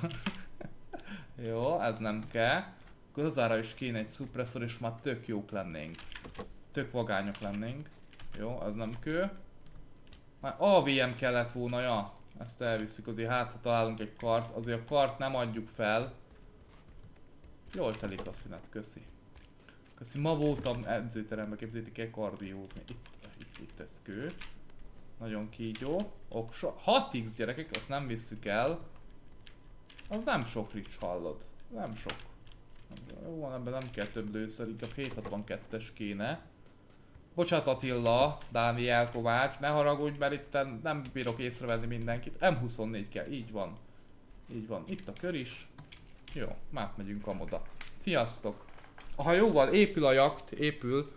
Jó, ez nem kell. Grozára is kéne egy szupresszor, és már tök jók lennénk. Tök vagányok lennénk. Jó, az nem kő. Már á vé em kellett volna, ja. Ezt elviszük, azért hát ha találunk egy kart. Azért a kart nem adjuk fel. Jól telik a szünet, köszi. Köszi, ma voltam edzőterembe, képzeljétek el kardiózni. Itt, itt, itt ez kő. Nagyon kígyó. Oksa. hat X gyerekek, azt nem visszük el. Az nem sok rics, hallod. Nem sok. Jó van, ebben nem kell több lőszer, inkább hétszázhatvankettes kéne. Bocsát Attila, Dániel Kovács, ne haragudj, mert itt nem bírok észrevenni mindenkit. M huszonnégy kell, így van. Így van, itt a kör is. Jó, már megyünk amoda. Sziasztok! A hajóval épül a jakt, épül.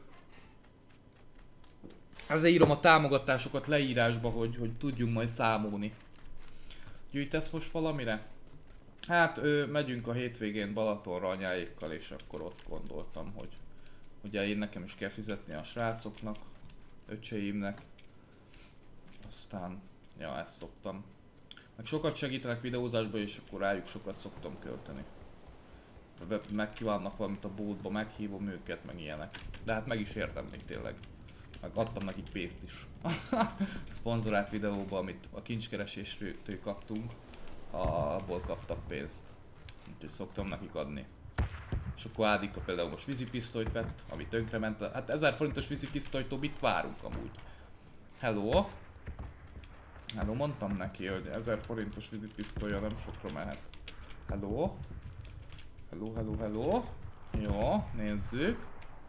Ezért írom a támogatásokat leírásba, hogy, hogy tudjunk majd számolni. Gyűjtesz most valamire? Hát ő, megyünk a hétvégén Balatonra anyáékkal, és akkor ott gondoltam, hogy ugye én nekem is kell fizetni a srácoknak, öcseimnek. Aztán, ja, ezt szoktam. Meg sokat segítenek videózásban, és akkor rájuk sokat szoktam költeni. Megkívánnak valamit a boltba, meghívom őket, meg ilyenek. De hát meg is érdemlik tényleg. Meg adtam nekik pénzt is. Szponzorált videóba, amit a kincskeresésről kaptunk, abból kaptak pénzt. Úgyhogy szoktam nekik adni. És akkor Ádika például most vízipisztolyt vett, ami tönkrement. Hát ezer forintos vízipisztolytól mit várunk amúgy? Hello? Hello, mondtam neki, hogy ezer forintos vízipisztolya nem sokra mehet. Hello? Hello, hello, hello. Jó, nézzük.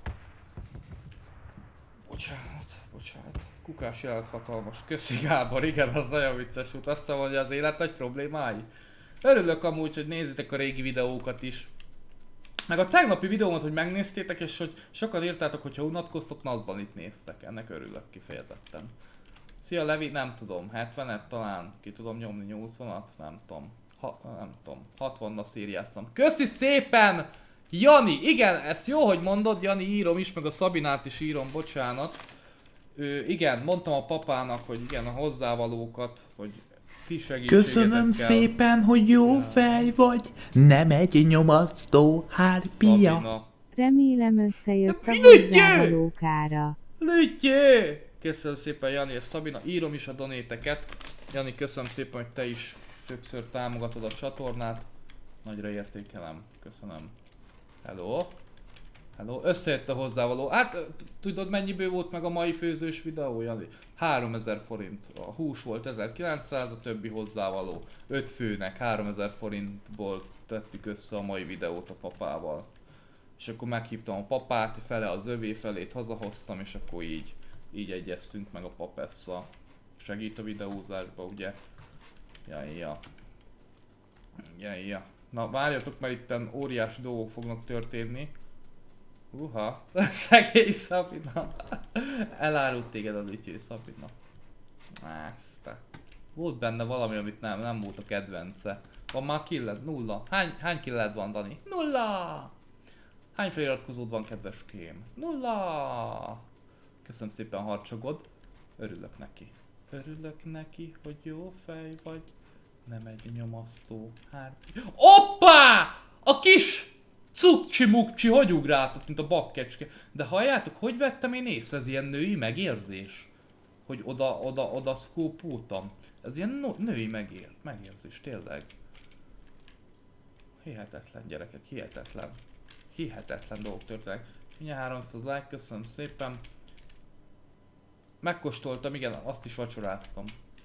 Bocsánat, bocsánat. Kukás jelent hatalmas. Köszi Gábor, igen, az nagyon vicces volt. Azt hiszem, hogy az élet nagy problémái. Örülök amúgy, hogy nézitek a régi videókat is. Meg a tegnapi videómat, hogy megnéztétek, és hogy sokan írtátok, hogyha unatkoztok, nazdal itt néztek. Ennek örülök kifejezetten. Szia Levi, nem tudom, hetvenet talán, ki tudom nyomni, nyolcvanat, nem tudom. Ha, nem tudom, hatvannal szériáztam. Köszi szépen! Jani, igen, ezt jó, hogy mondod, Jani, írom is, meg a Szabinát is írom, bocsánat. Ő, igen, mondtam a papának, hogy igen, a hozzávalókat, hogy ti segítségetek Köszönöm kell. szépen, hogy jó ja. fej vagy, nem egy nyomasztó hárpia. Szabina. Remélem összejött a Lütjé! hozzávalókára. Lütjé! Köszönöm szépen Jani és Szabina, írom is a donéteket. Jani, köszönöm szépen, hogy te is többször támogatod a csatornát. Nagyra értékelem, köszönöm. Hello? Hello? Összejött a hozzávaló. Hát, tudod mennyiből volt meg a mai főzős videó, Jani? háromezer forint. A hús volt ezerkilencszáz, a többi hozzávaló. öt főnek háromezer forintból tettük össze a mai videót a papával. És akkor meghívtam a papát, fele az övé, felét hazahoztam, és akkor így, így egyeztünk meg a papesszal. Segít a videózásba, ugye? Ja, ja. Ja, ja. Na, várjatok, mert itten óriási dolgok fognak történni. Uha, szegény Szabina. Elárult téged az ügyhő, Szabina. Ezt. Volt benne valami, amit nem, nem volt a kedvence. Van már killed? Nulla. Hány, hány killed van, Dani? Nulla! Hány feliratkozód van, kedves kém? Nulla! Köszönöm szépen a harcsogod. Örülök neki. Örülök neki, hogy jó fej vagy. Nem egy nyomasztó hárpi. Oppá! A kis cukcsi-mukcsi, hogy ugráltat, mint a bakkecske. De halljátok, hogy vettem én észre, ez ilyen női megérzés? Hogy oda, oda, oda szkópoltam. Ez ilyen no női megér megérzés, tényleg. Hihetetlen gyerekek, hihetetlen. Hihetetlen dolgok történnek. Mindjárt háromszáz like, köszönöm szépen. Megkóstoltam, igen, azt is vacsoráztam.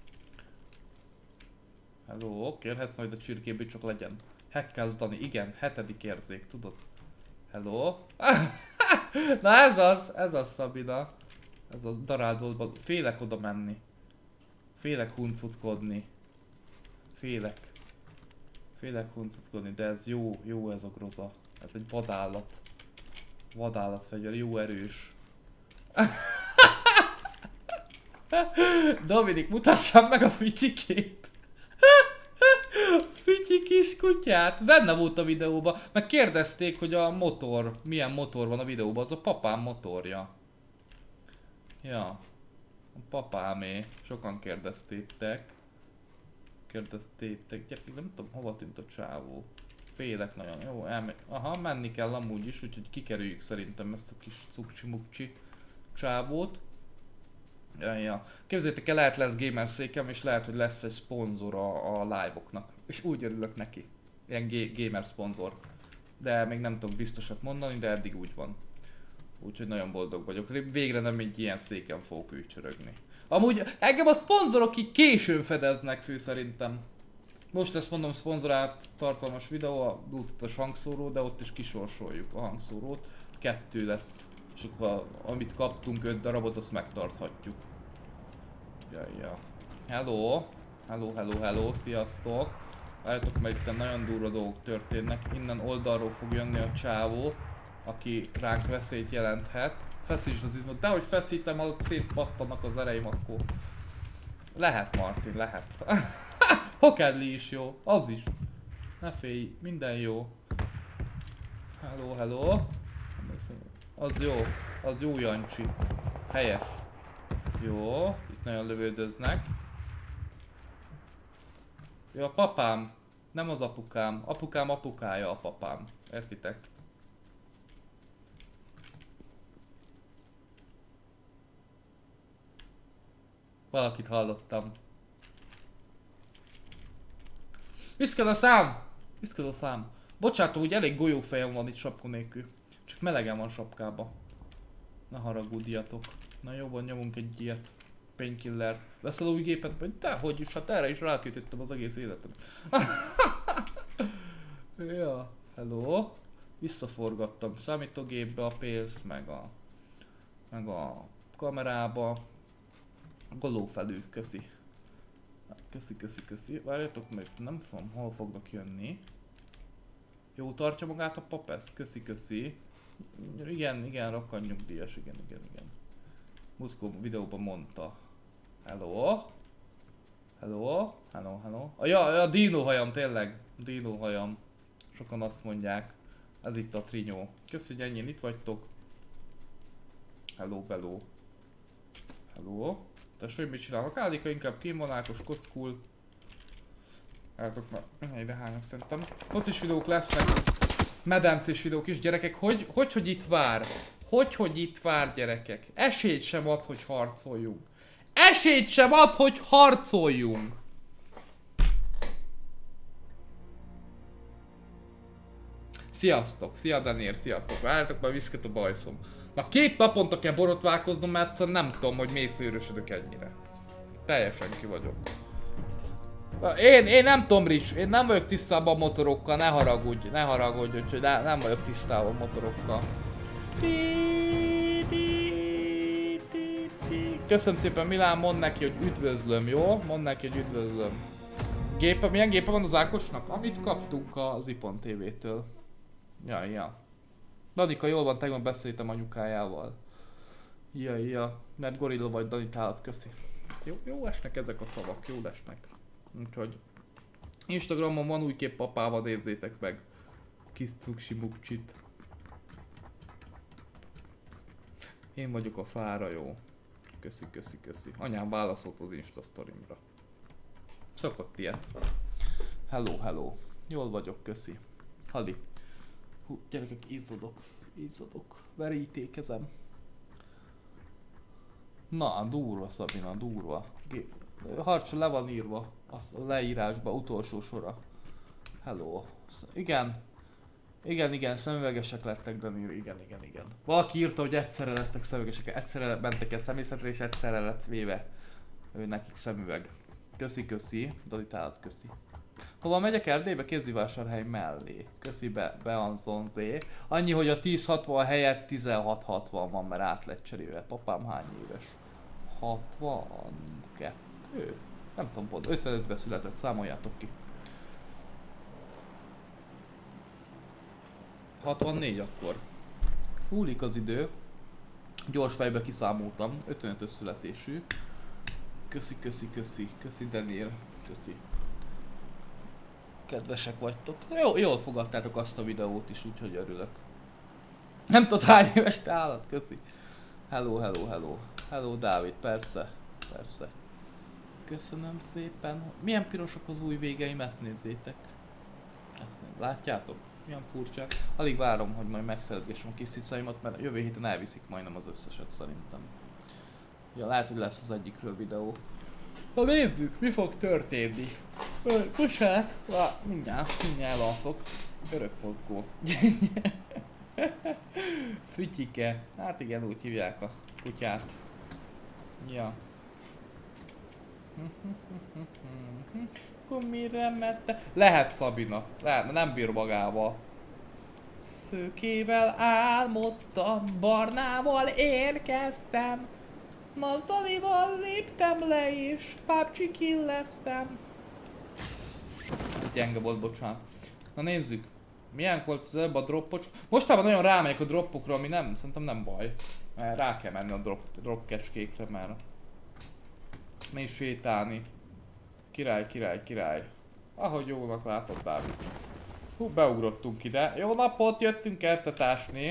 Hello, kérhetsz majd a csirkéből, csak legyen. Hekkelsz, Dani, igen, hetedik érzék, tudod? Hello? Na ez az, ez az Szabina. Ez az daráldoldban. Félek oda menni. Félek huncutkodni. Félek. Félek huncutkodni, de ez jó, jó ez a groza. Ez egy vadállat. Vadállatfegyver, jó erős. Dominik, mutassam meg a fütyikét. Fütyi kis kutyát. Benne volt a videóban. Meg kérdezték, hogy a motor, milyen motor van a videóban. Az a papám motorja. Ja. A papámé. Sokan kérdeztétek. Kérdeztétek. Gyerekek, nem tudom, hova tűnt a csávó. Félek nagyon. Jó, elmegy. Aha, menni kell amúgy is, úgyhogy kikerüljük szerintem ezt a kis cukcsi-mukcsi csávót. Ja, ja. Képzeljétek el, lehet lesz gamer székem, és lehet, hogy lesz egy szponzor a, a live-oknak. És úgy örülök neki. Ilyen gamer szponzor. De még nem tudok biztosat mondani, de eddig úgy van. Úgyhogy nagyon boldog vagyok. Végre nem egy ilyen széken fogok ücsörögni. Amúgy engem a szponzorok így későn fedeznek fő szerintem. Most ezt mondom, szponzorált tartalmas videó, a Bluetooth-os hangszóró, de ott is kisorsoljuk a hangszórót. Kettő lesz. És akkor amit kaptunk, öt darabot, azt megtarthatjuk. Ja, ja. Hello! Hello, hello, hello, sziasztok! Várjátok, mert itt nagyon durva dolgok történnek. Innen oldalról fog jönni a csávó, aki ránk veszélyt jelenthet. Feszítsd az izmot, de hogy feszítem, alatt szétpattannak az ereim, akkor... Lehet, Martin, lehet. Hokedli is jó, az is. Ne félj, minden jó. Hello, hello. Az jó, az jó Jancsi. Helyes. Jó, itt nagyon lövődöznek. Jó, a papám, nem az apukám. Apukám apukája a papám. Értitek? Valakit hallottam. Viszked a szám! Viszked a szám. Bocsánat, úgy elég golyófejem van itt sapka nélkül. Csak melegen van sapkába. Ne haragudjatok. Na jobban nyomunk egy ilyet. Painkillert. Veszel új gépet? Dehogy is, hát erre is rákötöttem az egész életem. Ja, hello. Visszaforgattam számítógépbe a pénzt, meg a... meg a kamerába. A golófelű, köszi. Köszi, köszi, köszi. Várjatok, mert nem tudom, hol fognak jönni. Jó tartja magát a papesz? Köszi, köszi. Igen, igen, rokkant nyugdíjas, igen, igen, igen. Múltkor videóban mondta. Hello? Hello? Hello, hello? A, ja, a dinóhajam, tényleg. Dinóhajam. Sokan azt mondják. Ez itt a trinyó. Köszi, hogy ennyien itt vagytok. Hello, bello. Hello? Tessék, hogy mit csinálok? Állika inkább kémvonákos, koszkul. Látok már, ide hányok szerintem. Focis videók lesznek. Medencés videók is, gyerekek. Hogy, hogy, hogy itt vár? Hogy, hogy itt vár, gyerekek? Esélyt sem ad, hogy harcoljunk. Esélyt sem ad, hogy harcoljunk. Sziasztok, szia Daniel, sziasztok. Várjátok, már viszket a bajszom. Na két naponta kell borotválkoznom, mert nem tudom, hogy mészőrösödök ennyire. Teljesen ki vagyok. Én, én nem tudom, Rich, én nem vagyok tisztában a motorokkal, ne haragudj, ne haragudj, hogy ne, nem vagyok tisztában a motorokkal. Köszönöm szépen, Milán, mondd neki, hogy üdvözlöm, jó? Mondd neki, hogy üdvözlöm. Gépe, milyen gépe van az Ákosnak? Amit kaptunk az Ipon té vé-től. Ja, ja. Danika, jól van, tegnap beszéltem anyukájával. Ja, ja, mert gorilla vagy, Dani, tálat, köszi. Jó, jó esnek ezek a szavak, jó esnek. Úgyhogy Instagramon van új kép papával, nézzétek meg. Kis cuksi mukcsit. Én vagyok a fára, jó. Köszi, köszi, köszi. Anyám válaszolt az Insta sztorimra. Szokott ilyet. Hello, hello. Jól vagyok, köszi. Hali. Hú, gyerekek, izzadok. Izzadok. Verítékezem. Na, durva Szabina, durva. Harcsa le van írva a leírásba, utolsó sora. Hello. Igen. Igen, igen, szemüvegesek lettek, Danir, igen, igen, igen. Valaki írta, hogy egyszerre lettek szemüvegesek, egyszerre mentek el szemészetre és egyszerre lett véve ő nekik szemüveg. Köszi, köszi, Daditálat, köszi. Hova megyek? Erdélybe? Kézdivásárhely mellé. Köszi be, Beanzonzé. Annyi, hogy a tíz hatvan helyett tizenhat hatvan van, mert át lett cserélve. Papám hány éves? hatvankettő? Nem tudom pont, ötvenötben született, számoljátok ki. hatvannégy akkor. Húlik az idő. Gyors fejbe kiszámoltam. ötvenötös születésű. Köszi, köszi, köszi. Köszi Daniel. Köszi. Kedvesek vagytok. Jó, jól fogadtátok azt a videót is, úgyhogy örülök. Nem tudod hány éves te állat, köszi. Hello, hello, hello. Hello Dávid, persze. Persze. Köszönöm szépen. Milyen pirosak az új végeim, ezt nézzétek. Ezt nézzétek. Látjátok? Milyen furcsa. Alig várom, hogy majd megszeretgessem a kis cicaimat, mert jövő héten elviszik majdnem az összeset szerintem. Ja, lehet, hogy lesz az egyikről videó. Na nézzük, mi fog történni. Bocsánat, mindjárt, mindjárt elalszok. Örök mozgó. Fütyike. Hát igen, úgy hívják a kutyát. Ja. Gumire mette. Lehet Szabina. Lehet, nem bír magával. Szőkével álmodtam, barnával érkeztem. Nazdalival léptem le és pápcsikilleztem. Gyenge volt, bocsánat. Na nézzük. Milyen volt az előbb a droppos? Mostában nagyon rámegyek a droppokra, ami nem, szerintem nem baj. Mert rá kell menni a drop, drop kecskékre, mert mégy sétálni. Király, király, király. Ahogy jónak látod, Dávid. Hú, beugrottunk ide. Jó napot, jöttünk ertetásni.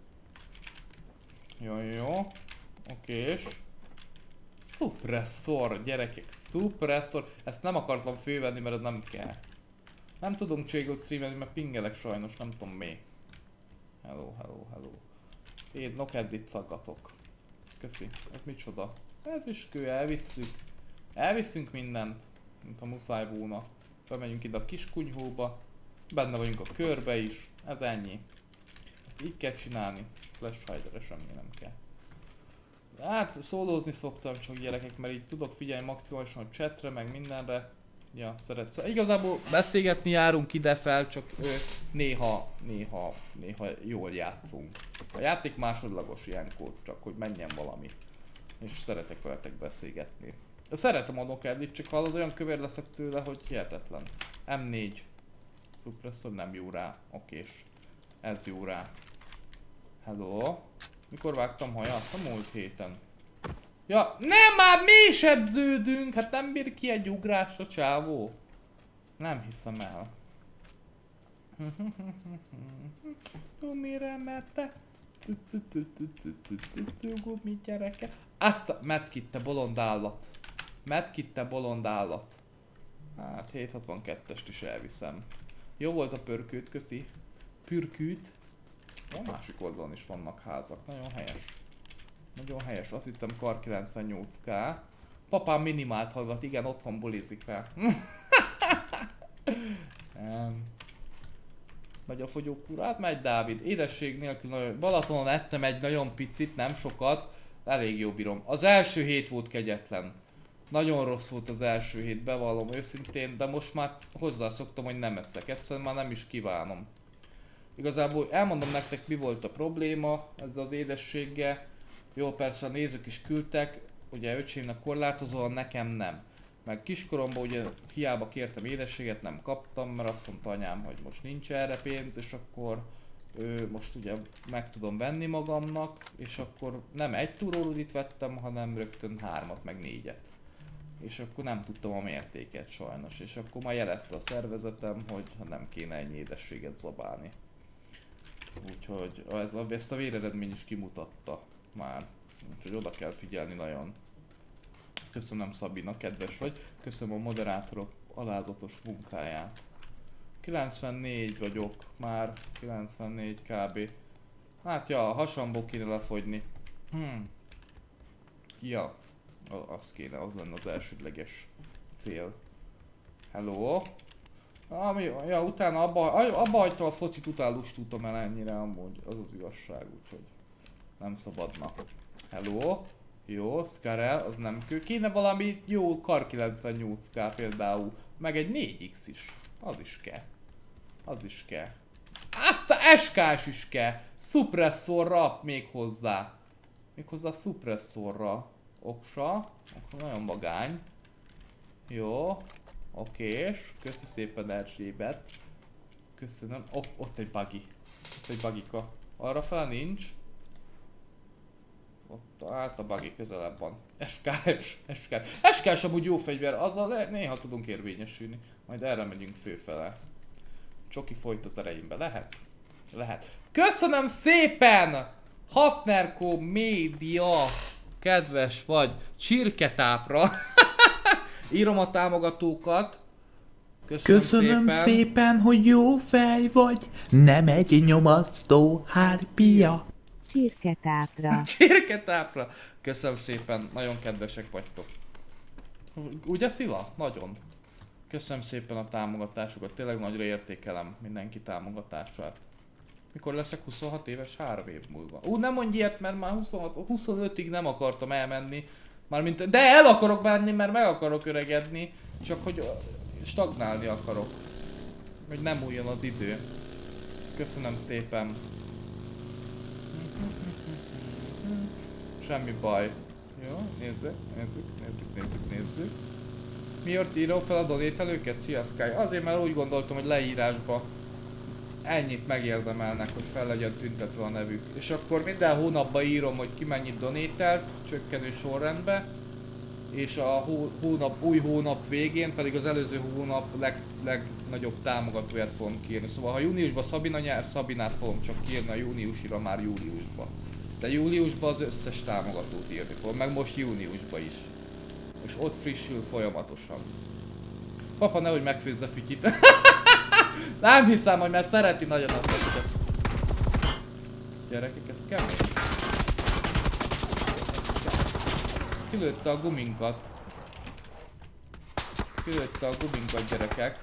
Jó, jó. Okés. Szupresszor, gyerekek, szupresszor. Ezt nem akartam fővenni, mert ez nem kell. Nem tudunk cségot streamelni, mert pingelek sajnos, nem tudom mi. Hello, hello, hello. Én nokedlit szaggatok. Köszi. Ez micsoda? Ez is kő, elvisszük. Elviszünk mindent, mint a muszáj volna. Bemegyünk ide a kis kunyhóba. Benne vagyunk a körbe is. Ez ennyi. Ezt így kell csinálni. Flash hider-re semmi nem kell. Hát szólózni szoktam csak gyerekek, mert így tudok figyelni maximálisan a chatre, meg mindenre. Ja, szeretsz. Igazából beszélgetni járunk ide fel, csak ö, néha, néha, néha jól játszunk. A játék másodlagos ilyenkor, csak hogy menjen valami. És szeretek veletek beszélgetni. Szeretem a nokedlit, csak hallod, olyan kövér leszek tőle, hogy hihetetlen. em négy. Suppressor nem jó rá. Okés. Ez jó rá. Hello. Mikor vágtam hajat? A múlt héten. Ja, nem már mi sebződünk! Hát nem bír ki egy ugrásra, csávó. Nem hiszem el. Gumire mette. Gumi gyereke. Azt a... Medkit, te bolond állat. Medkit, te bolond állat. Hát hétszázhatvankettest is elviszem. Jó volt a pörkőt, köszi. Pürkűt. A másik oldalon is vannak házak, nagyon helyes. Nagyon helyes, azt hittem kar kilencvennyolc ká. Papám minimált hallgat, igen, otthon bulizik rá. Nem. Megy a fogyókúrát, megy Dávid. Édesség nélkül nagyon... Balatonon ettem egy nagyon picit, nem sokat. Elég jó bírom. Az első hét volt kegyetlen. Nagyon rossz volt az első hét, bevallom őszintén, de most már hozzászoktam, hogy nem eszek. Egyszerűen már nem is kívánom. Igazából elmondom nektek, mi volt a probléma ezzel az édességgel. Jó, persze a nézők is küldtek, ugye öcsémnek korlátozóan, nekem nem. Meg kiskoromban ugye hiába kértem édességet, nem kaptam, mert azt mondta anyám, hogy most nincs erre pénz, és akkor ő, most ugye meg tudom venni magamnak, és akkor nem egy túrórudit vettem, hanem rögtön hármat, meg négyet. És akkor nem tudtam a mértéket sajnos, és akkor már jelezte a szervezetem, hogy nem kéne ennyi édességet zabálni. Úgyhogy ez, ezt a véreredmény is kimutatta már. Úgyhogy oda kell figyelni nagyon. Köszönöm Szabina, kedves vagy. Köszönöm a moderátorok alázatos munkáját. kilencvennégy vagyok már. kilencvennégy kb. Hát ja, a hasamból kéne lefogyni. Hmm. Ja. Az kéne, az lenne az elsődleges cél. Hello. Ami, ja, utána abba, abba hagyta a focit, utána lustultam el ennyire, amúgy az az igazság, úgyhogy nem szabadna. Hello. Jó, Scarel, az nem kő. Kéne valami jó kar kilencvennyolc ká például, meg egy négy iksz is. Az is kell. Az is kell. Azt a es ká-s is kell. Suppressorra még hozzá. Még hozzá suppressorra. Oksa. Akkor nagyon vagány. Jó. Okés. Köszi szépen Erzsébet. Köszönöm. Oh, ott egy buggy. Ott egy buggika. Arra fel nincs. Ott állt a buggy közelebb van. es ká es, es ká es. es ká es amúgy jó fegyver, azzal le, néha tudunk érvényesülni. Majd erre megyünk főfele. Csoki folyt az ereimbe, lehet? Lehet. Köszönöm szépen! Hafnerko Média! Kedves vagy, csirketápra. Írom a támogatókat. Köszönöm, Köszönöm szépen. szépen, hogy jó fej vagy, nem egy nyomasztó hárpia. Csirketápra. Csirketápra. Köszönöm szépen, nagyon kedvesek vagytok. Ugye Szila? Nagyon. Köszönöm szépen a támogatásukat, tényleg nagyra értékelem mindenki támogatását. Mikor leszek huszonhat éves? Három év múlva. Ú, nem mondj ilyet, mert már huszonhat, huszonötig nem akartam elmenni. Mármint, de el akarok menni, mert meg akarok öregedni. Csak hogy stagnálni akarok. Hogy nem múljon az idő. Köszönöm szépen. Semmi baj. Jó, nézzük, nézzük, nézzük, nézzük, nézzük. Miért írom fel a donételőket? Szia Sky. Azért, mert úgy gondoltam, hogy leírásba ennyit megérdemelnek, hogy fel legyen tüntetve a nevük. És akkor minden hónapban írom, hogy ki mennyit donételt, csökkenő sorrendbe. És a hó, hónap, új hónap végén pedig az előző hónap leg, legnagyobb támogatóját fogom kiírni. Szóval ha júniusban Szabina nyer, Szabinát fogom csak kiírni, a júniusira már júliusban. De júliusban az összes támogatót írni fogom, meg most júniusban is. És ott frissül folyamatosan. Papa, nehogy megfőzze fütyit. Nem hiszem, hogy mert szereti nagyon azt a fütyet. Gyerekek, ez kemény. Kilőtte a guminkat. Kilőtte a guminkat, gyerekek.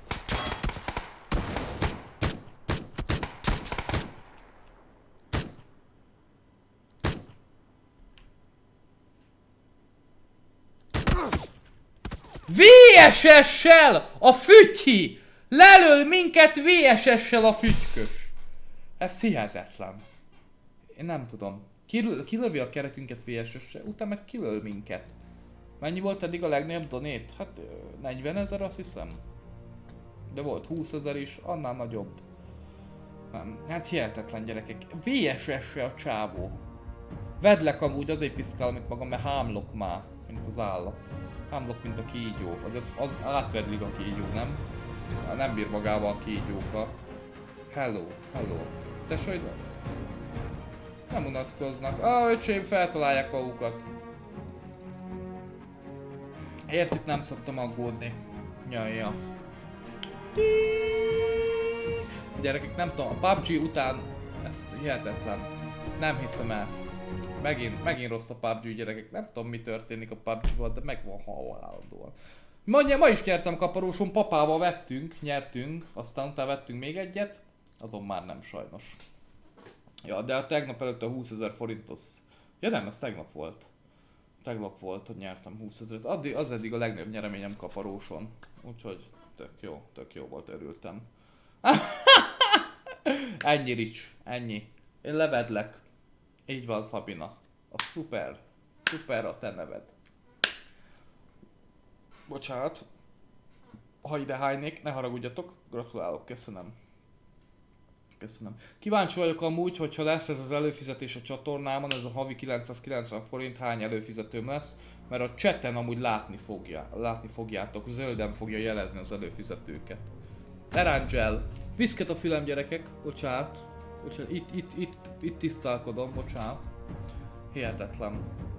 vé es es-sel a fütyi! Lelöl minket vé es es-sel a fütykös! Ez hihetetlen. Én nem tudom. Kilö kilövi a kerekünket vé es es-sel, utána meg kilöl minket. Mennyi volt eddig a legnagyobb donét? Hát negyvenezer azt hiszem. De volt húszezer is, annál nagyobb. Nem, hát hihetetlen, gyerekek. vé es es-sel a csávó. Vedlek amúgy, azért piszkálom itt magam, mert hámlok már, mint az állat. Hámlok, mint a kígyó, vagy az, az átvedlik a kígyó, nem? Nem bír magával a kígyóka. Hello, hello. Tesó, hogy nem unatkoznak. Ah, öcsém, feltalálják magukat. Értük, nem szoktam aggódni. Ja, ja. Gyerekek, nem tudom, a pé u bé gé után ez hihetetlen. Nem hiszem el. Megint, megint rossz a pé u bé gé, gyerekek. Nem tudom, mi történik a pé u bé gé-val, de meg van halva állandóan. Ma, ma is nyertem kaparóson, papával vettünk, nyertünk, aztán utána vettünk még egyet. Azon már nem sajnos. Ja, de a tegnap előtt a húszezer forintos. Ja nem, az tegnap volt. Tegnap volt, hogy nyertem húszezret. Addig, az eddig a legnagyobb nyereményem kaparóson. Úgyhogy tök jó, tök jó volt, örültem. Ennyi Rics, ennyi. Én levedlek. Így van, Szabina. A szuper, szuper a te neved. Bocsánat. Ha ide hánynék, ne haragudjatok. Gratulálok, köszönöm. Köszönöm. Kíváncsi vagyok amúgy, hogyha lesz ez az előfizetés a csatornámon, ez a havi kilencszázkilencven forint, hány előfizetőm lesz, mert a chaten amúgy látni, fogja, látni fogjátok, zölden fogja jelezni az előfizetőket. Erangel, viszket a fülem, gyerekek, bocsánat. Bocsánat, itt, itt, itt, itt tisztálkodom, bocsánat. Hihetetlen.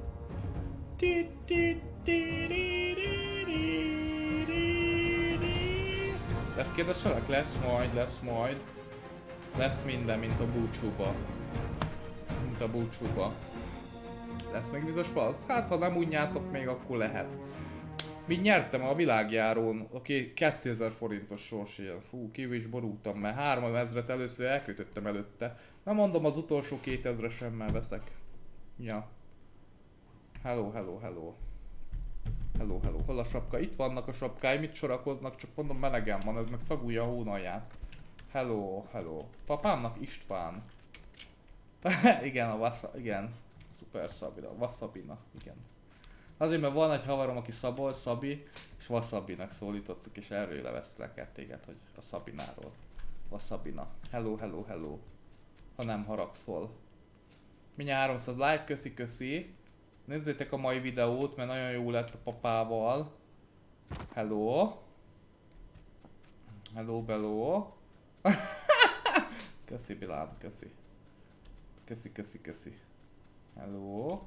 Lesz kérdezselek? Lesz majd, lesz majd. Lesz minden, mint a búcsúba. Mint a búcsúba. Lesz meg biztos valaszt? Hát ha nem unjátok még, akkor lehet. Még nyertem a világjárón, oké, kétezer forintos sorsjel. Fú, kívül is borultam, mert háromezret először elkötöttem előtte. Nem mondom, az utolsó kétezresemmel veszek. Ja. Hello, hello, hello. Hello, hello. Hol a sapka? Itt vannak a sapkáim, itt sorakoznak, csak mondom melegen van, ez meg szagúja a hónalját. Hello, hello. Papámnak István. Igen, a Vasa, igen. Szuper Szabina, Vasabina, igen. Azért, mert van egy havarom, aki Szabol, Szabi, és Vasabinak szólítottuk, és erről levesztelek téged, hogy a Szabináról. Vasabina. Hello, hello, hello. Ha nem haragszol. Mindjárt háromszáz like, köszi köszi. Nézzétek a mai videót, mert nagyon jó lett a papával. Hello. Hello bello. Köszi Bilán, köszi. Köszi, köszi, köszi. Hello.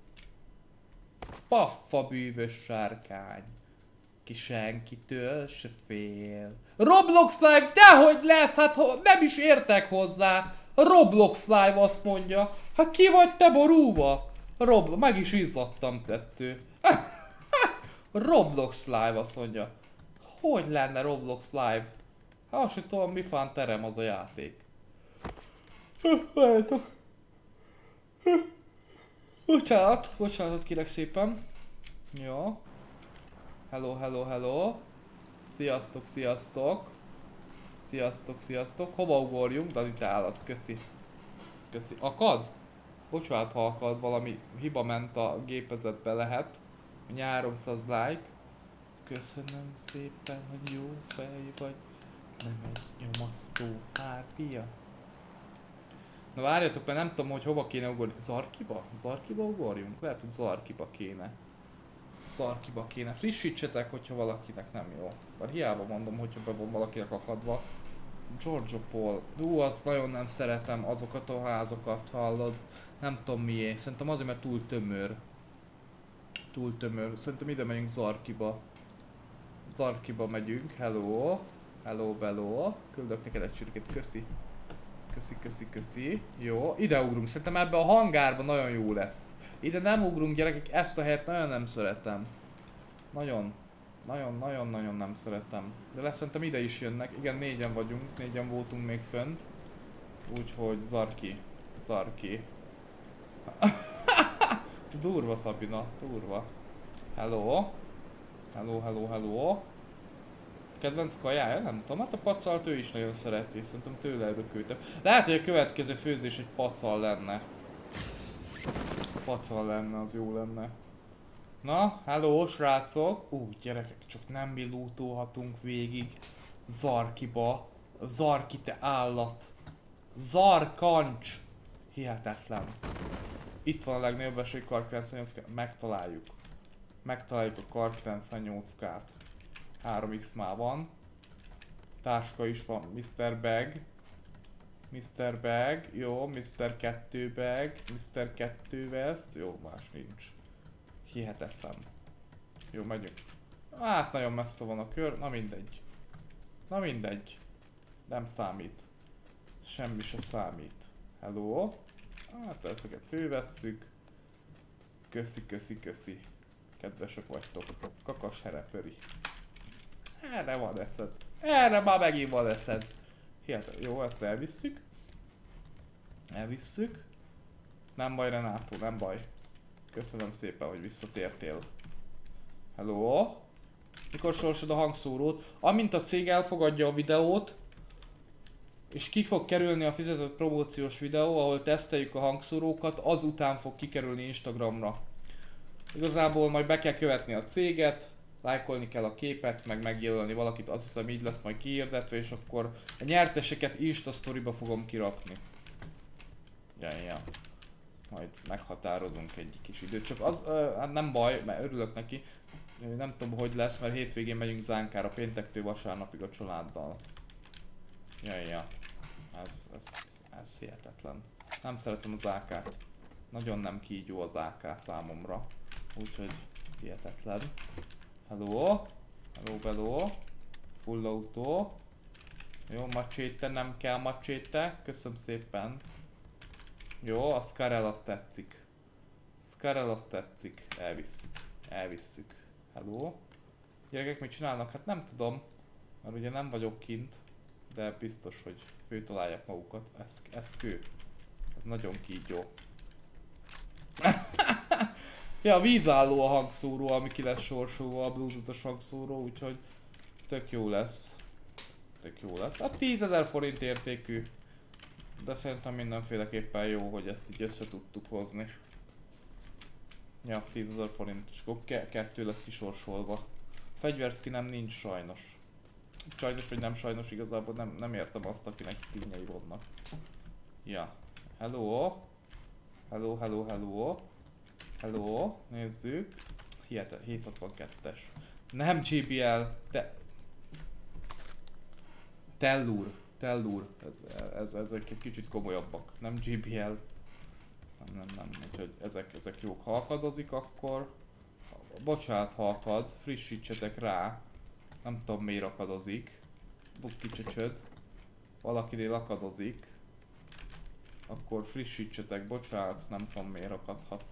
Paffa bűvös sárkány. Ki senkitől se fél. Roblox Live, dehogy lesz, hát nem is értek hozzá. Roblox Live azt mondja. Hát ki vagy te borúva? Roblox, meg is izzadtam tettő. Roblox Live azt mondja. Hogy lenne Roblox Live? Hát azt sem tudom, mi fán terem az a játék. Várjátok. Bocsánat, bocsánatot kérek szépen. Jó. Hello, hello, hello. Sziasztok, sziasztok. Sziasztok, sziasztok. Hova ugorjunk? Dani, te állat, köszi. Köszi. Akad? Bocsánat, ha akad, valami hiba ment a gépezetbe, lehet. háromszáz like. Köszönöm szépen, hogy jó fej vagy. Nem egy nyomasztó hártia. Na várjatok, mert nem tudom, hogy hova kéne ugorni. Zarkiba? Zarkiba ugorjunk? Lehet, hogy Zarkiba kéne. Zarkiba kéne. Frissítsetek, hogyha valakinek nem jó. Bár hiába mondom, hogyha be van valakinek akadva. Giorgio Paul. Ú, azt nagyon nem szeretem, azokat a házokat, hallod. Nem tudom miért. Szerintem azért, mert túl tömör. Túl tömör. Szerintem ide megyünk Zarkiba. Zarkiba megyünk. Hello. Hello, bello. Küldök neked egy csirkét. Köszi. Köszi, köszi, köszi. Jó, ide ugrunk. Szerintem ebbe a hangárban nagyon jó lesz. Ide nem ugrunk, gyerekek, ezt a helyet nagyon nem szeretem. Nagyon. Nagyon, nagyon, nagyon nem szeretem. De lesz, szerintem ide is jönnek. Igen, négyen vagyunk, négyen voltunk még fönt. Úgyhogy Zarki. Zarki. Durva Szabina, durva. Hello. Hello, hello, hello. Kedvenc kajája? Nem tudom, hát a pacalt ő is nagyon szereti, szerintem tőle örökültem. Lehet, hogy a következő főzés egy pacal lenne. Pacal lenne, az jó lenne. Na, hello srácok! Ú, gyerekek, csak nem mi lootolhatunk végig. Zarkiba. Zarki, te állat. Zarkancs! Hihetetlen. Itt van a legnagyobb esély kar kilencvennyolc-kát. Megtaláljuk. Megtaláljuk a kar kilencvennyolc-kát. három x már van. Táska is van. miszter Bag. miszter Bag. Jó, miszter kettő Bag. miszter kettő Vest. Jó, más nincs. Hihetetlen. Jó, megyünk. Hát nagyon messze van a kör. Na mindegy. Na mindegy. Nem számít. Semmi se számít. Hello. Hát ezeket fővesszük. Köszi, köszi, köszi. Kedvesek vagytok. Kakas herepöri. Erre van eszed. Erre már megint van eszed. Hihetetlen. Jó, ezt elvisszük. Elvisszük. Nem baj, Renátó, nem baj. Köszönöm szépen, hogy visszatértél. Hello. Mikor sorsod a hangszórót? Amint a cég elfogadja a videót, és ki fog kerülni a fizetett promóciós videó, ahol teszteljük a hangszórókat, azután fog kikerülni Instagramra. Igazából majd be kell követni a céget, lájkolni kell a képet, meg megjelölni valakit, azt hiszem így lesz majd kihirdetve, és akkor a nyerteseket Insta Storyba fogom kirakni. Ja, ja. Majd meghatározunk egy kis időt, csak az, uh, hát nem baj, mert örülök neki. Nem tudom, hogy lesz, mert hétvégén megyünk Zánkára, péntektől vasárnapig a családdal. Ja, ja. Ez, ez, ez hihetetlen. Nem szeretem az á kát. Nagyon nem kígyó az á ká számomra. Úgyhogy hihetetlen. Hello. Hello, hello. Full auto. Jó, macséte, nem kell macséte. Köszönöm szépen. Jó, a Scarell azt tetszik. Scarell azt tetszik. Elvisszük. Elvisszük. Hello. Gyerekek mit csinálnak? Hát nem tudom. Mert ugye nem vagyok kint. De biztos, hogy főtalálják magukat. Ez, ez kő. Ez nagyon kígyó. Ja, vízálló a hangszóró, ami ki lesz sorsolva, a bluetooth-os hangszóró, úgyhogy tök jó lesz. Tök jó lesz. Hát tízezer forint értékű. De szerintem mindenféleképpen jó, hogy ezt így össze tudtuk hozni. Ja, tízezer forint, és akkor ke kettő lesz kisorsolva. Fegyverszkinem nincs sajnos. Sajnos vagy nem sajnos, igazából nem, nem értem azt, akinek skinjei vannak. Ja. Hello. Hello, hello, hello. Hello, nézzük. Hihetetlen, hétszázhatvankettes. Nem gé bé el, te... Tellur, Tellur. Ez, ezek egy kicsit komolyabbak. Nem gé bé el. Nem, nem, nem. Úgyhogy ezek, ezek jók. Ha akadozik, akkor... Bocsánat, ha akad. Frissítsetek rá. Nem tudom miért akadozik. Bukki csöcsöd. Valakinél akadozik. Akkor frissítsetek, bocsánat, nem tudom miért akadhat.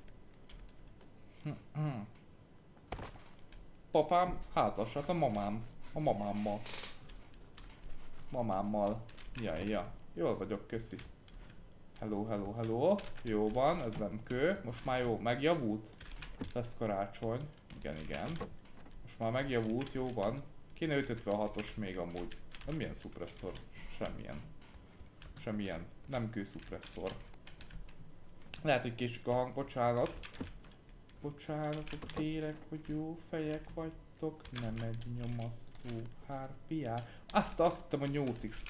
Papám házas, hát a mamám. A mamámmal. Mamámmal. Ja, ja. Jól vagyok, köszi. Hello, hello, hello. Jó van, ez nem kő. Most már jó, megjavult? Lesz karácsony. Igen, igen. Most már megjavult, jó van. Kéne ötvenhatos még amúgy. Nem milyen szupresszor? Semmilyen. Semmilyen. Nem kő szupresszor. Lehet, hogy késik a hang, bocsánat. Bocsánatot kérek, hogy jó fejek vagytok. Nem egy nyomasztó hárpiá. Azt azt hittem, hogy nyolc x.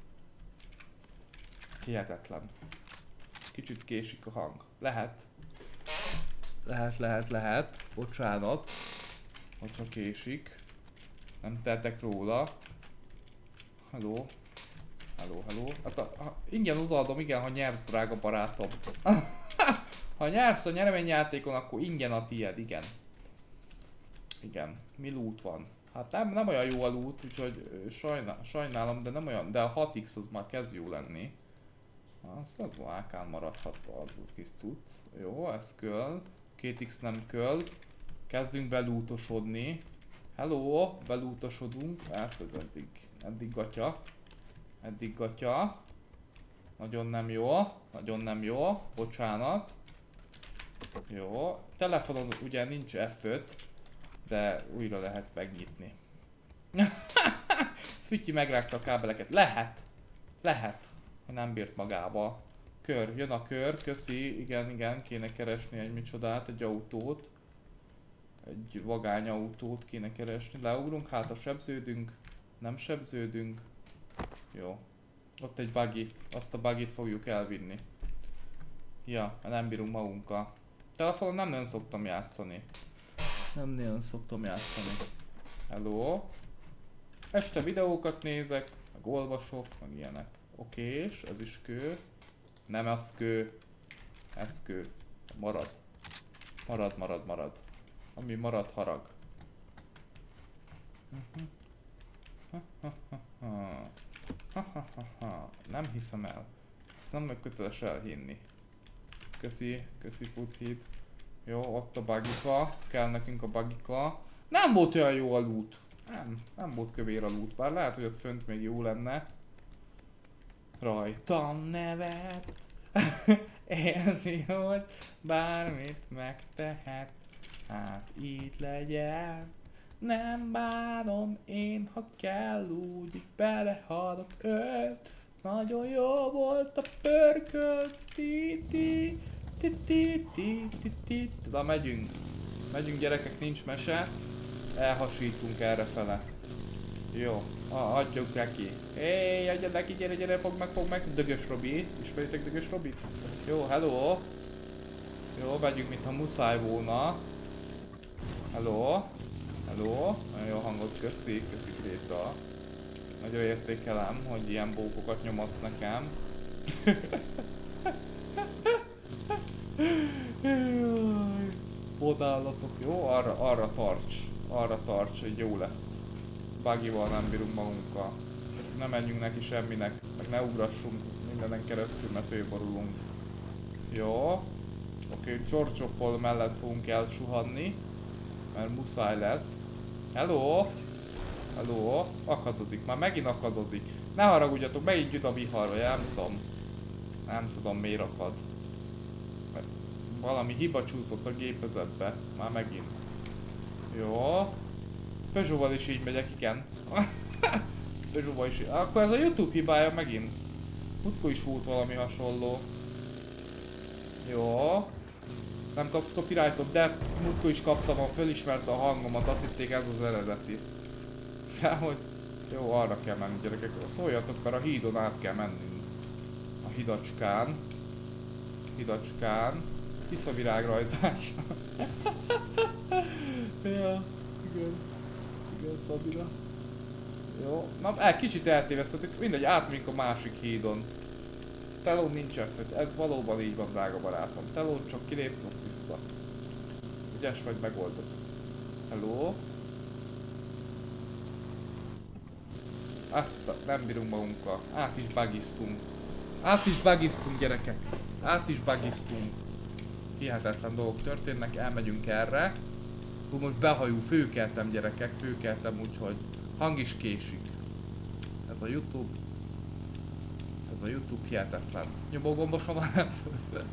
Hihetetlen. Kicsit késik a hang. Lehet. Lehet, lehet, lehet. Bocsánat. Hogyha késik. Nem tettek róla. Hello. Hello, hello. Hát a, a, ingyen odaadom, igen, ha nyersz, drága barátom. Ha nyersz a nyereményjátékon, akkor ingyen a tied, igen. Igen. Mi loot van? Hát nem, nem olyan jó a loot, úgyhogy sajnál, sajnálom, de nem olyan, de a hat x az már kezd jó lenni. Az, az ákán maradhat az, az kis cucc. Jó, ez köl. két x nem köl. Kezdünk belútosodni. Hello, belútosodunk. Hát ez eddig, eddig gatya. Eddig gatya. Nagyon nem jó. Nagyon nem jó. Bocsánat. Jó. Telefonon ugye nincs ef öt. De újra lehet megnyitni. Fütyi megrágta a kábeleket. Lehet. Lehet. Ha nem bírt magába. Kör. Jön a kör. Köszi. Igen, igen. Kéne keresni egy micsodát. Egy autót. Egy vagány autót kéne keresni. Leugrunk. Hát ha sebződünk. Nem sebződünk. Jó. Ott egy buggy. Azt a buggit fogjuk elvinni. Ja, nem bírunk magunkkal. Telefonon nem nagyon szoktam játszani. Nem nagyon szoktam játszani. Hello. Este videókat nézek, meg olvasok, meg ilyenek. Okés, ez is kő. Nem az kő. Ez kő. Marad. Marad, marad, marad. Ami marad, harag. Nem hiszem el. Ezt nem meg köteles elhinni. Köszi, köszi futhit. Jó, ott a bugika. Kell nekünk a bugika. Nem volt olyan jó a loot. Nem, nem volt kövér a loot. Bár lehet, hogy ott fönt még jó lenne. Rajtam nevet. Érzi, hogy bármit megtehet. Hát így legyen. Nem bánom én, ha kell, úgyis belehalok őt. Nagyon jó volt a pörkölt. Ti ti ti ti ti ti ti. Na megyünk. Megyünk gyerekek, nincs mese. Elhasítunk errefele. Jó, adjuk neki. Hé, adja neki, gyere, gyere, fogd meg, fogd meg. Dögös Robi. Ismeritek Dögös Robit? Jó, hello. Jó, megyünk, mintha muszáj volna. Hello. Hello. Nagyon jó hangot, köszi, köszi Gréta. Nagyon értékelem, hogy ilyen bókokat nyomasz nekem. Odállatok, jó? Arra, arra tarts. Arra tarts, hogy jó lesz. Buggyval nem bírunk magunkkal. Ne menjünk neki semminek, meg ne ugrassunk mindenen keresztül, mert félborulunk. Jó. Oké, okay, Csorcsopol mellett fogunk elsuhanni. Mert muszáj lesz. Hello! Hello! Akadozik, már megint akadozik. Ne haragudjatok, megint jut a vihar, vagy nem tudom. Nem tudom miért akad. Mert valami hiba csúszott a gépezetbe. Már megint. Jó. Peugeot-val is így megyek, igen. Peugeot-val is így. Akkor ez a YouTube hibája megint. Múltkor is volt valami hasonló. Jó. Nem kapsz copyrightot, de múltkor is kaptam, ha fölismerte a hangomat, azt hitték ez az eredeti. De hogy... Jó, arra kell menni gyerekek. Szóljatok, mert a hídon át kell mennünk. A hidacskán. hidacskán. Tiszavirág rajtása. Ja, igen. Igen, Szabina. Jó, na el, kicsit eltévesztettük, mindegy, átmegyünk a másik hídon. Telón nincsen főt, ez valóban így van, drága barátom. Telón csak kilépsz, azt vissza. Ügyes vagy, megoldod. Hello? Azt nem bírunk magunkkal. Át is bugiztunk. Át is bugiztunk, gyerekek. Át is bugiztunk. Hihetetlen dolgok történnek, elmegyünk erre. Hú, most behajul, főkeltem, gyerekek, főkeltem, úgyhogy hang is késik. Ez a YouTube. Ez a YouTube hihetetlen. Nyomógombosom már nem föl.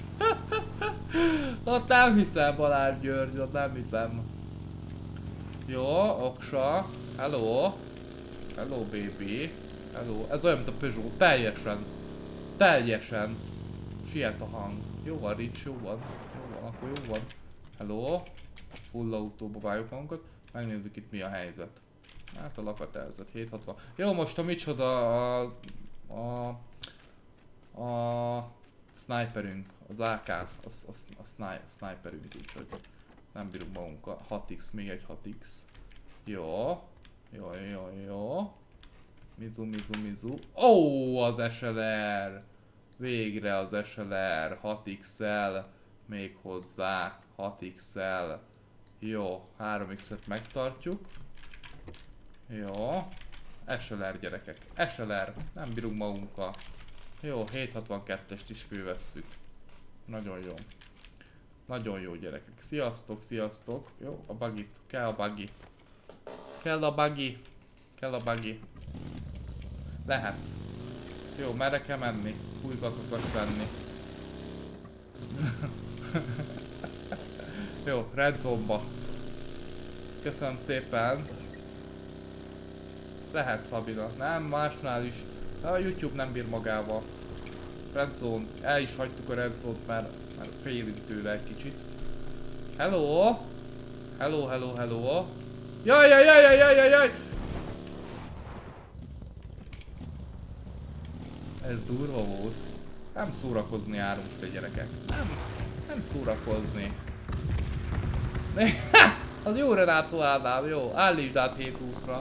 Ott nem hiszem, Balázs György, ott nem hiszem. Jó, Oksa. Hello. Hello baby. Hello. Ez olyan, mint a Peugeot. Teljesen. Teljesen. Siet a hang. Jó van, Rich, jó van. Jó van, akkor jó van. Hello. Full autóba várjuk magunkat. Megnézzük itt mi a helyzet. Hát a lakatelzet hét hatvan. Jó, most a micsoda a... A... A... Sniperünk. Az á ká. Az, az, a, sni, a sniperünk, úgyhogy nem bírunk magunkkal. hat x, még egy hat x. Jó. Jó, jó, jó. Mizu, mizu, mizu. Ó, oh, az es el er! Végre az es el er. hat x-el. Még hozzá. hat x-el. Jó, három x-et megtartjuk. Jó. es el er, gyerekek. es el er. Nem bírunk magunkkal. Jó, hétszázhatvankettest is fővesszük. Nagyon jó. Nagyon jó, gyerekek. Sziasztok, sziasztok. Jó, a buggy. Kell a buggy. Kell a buggy. Kell a buggy. Lehet. Jó, merre kell menni? Pulykat akarsz venni. Jó, red zone-ba. Köszönöm szépen. Lehet, Szabina. Nem, másnál is. De a YouTube nem bír magával. Red zone. El is hagytuk a red zone-t, mert, mert félünk tőle egy kicsit. Hello! Hello, hello, hello! Jaj, jaj, jaj, jaj, jaj, jaj, jaj! Ez durva volt. Nem szórakozni járunk ide, gyerekek. Nem, nem szórakozni. Az jó, Renátó Ádám, jó. Állítsd át héthúszra.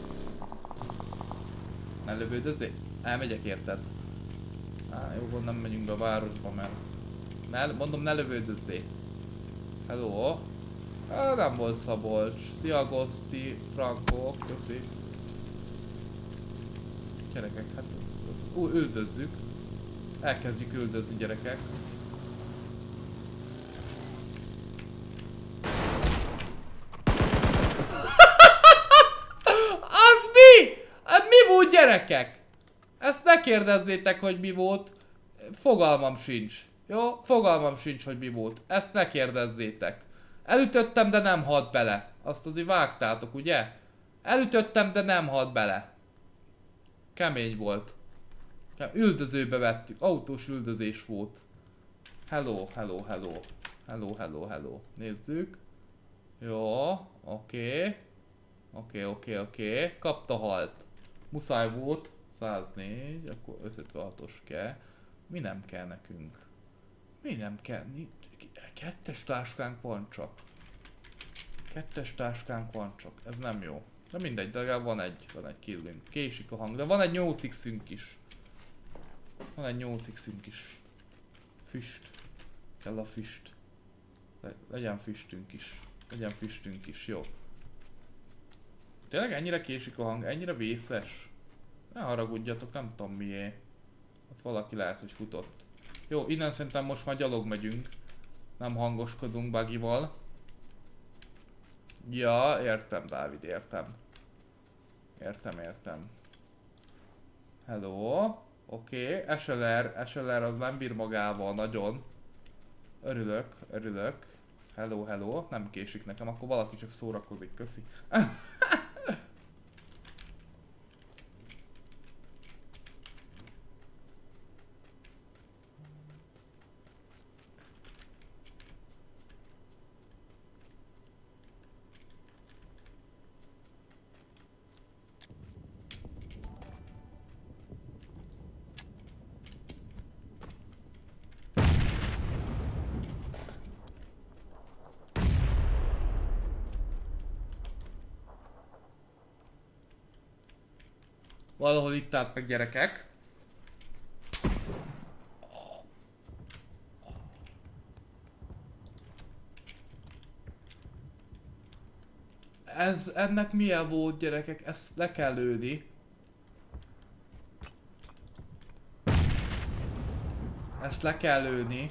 Ne lövődözzél? Elmegyek, érted? Á, jó, nem megyünk be a városba, mert... Ne, mondom, ne lövődözzél. Hello. Á, nem volt Szabolcs. Szia, Goszti, Franco, köszi. Gyerekek, hát ez... ez ú, üldözzük. Elkezdjük üldözni, gyerekek. Az mi? Ez mi volt, gyerekek? Ezt ne kérdezzétek, hogy mi volt. Fogalmam sincs. Jó? Fogalmam sincs, hogy mi volt. Ezt ne kérdezzétek. Elütöttem, de nem halt bele. Azt azért vágtátok, ugye? Elütöttem, de nem halt bele. Kemény volt. Üldözőbe vettük. Autós üldözés volt. Hello, hello, hello. Hello, hello, hello. Nézzük. Jó, oké. Oké, oké, oké. Kapta halt. Muszáj volt. száznégy, akkor ötszázötvenhatos kell. Mi nem kell nekünk? Mi nem kell? Kettes táskánk van csak. Kettes táskánk van csak. Ez nem jó. De mindegy, de legalább van egy, van egy killünk. Késik a hang, de van egy nyolc x-ünk is. Van egy nyolc x-ünk is. Füst. Kell a füst. Le legyen füstünk is. Legyen füstünk is, jó. Tényleg ennyire késik a hang, ennyire vészes? Ne haragudjatok, nem tudom miért. Ott valaki lehet, hogy futott. Jó, innen szerintem most már gyalog megyünk. Nem hangoskodunk buggyval. Ja, értem, Dávid, értem. Értem, értem. Hello. Oké, okay. es el er, es el er az nem bír magával nagyon. Örülök, örülök. Hello, hello. Nem késik nekem, akkor valaki csak szórakozik, köszi. Valahol itt állt meg gyerekek. Ez, ennek milyen volt gyerekek? Ezt le kell lőni. Ezt le kell lőni.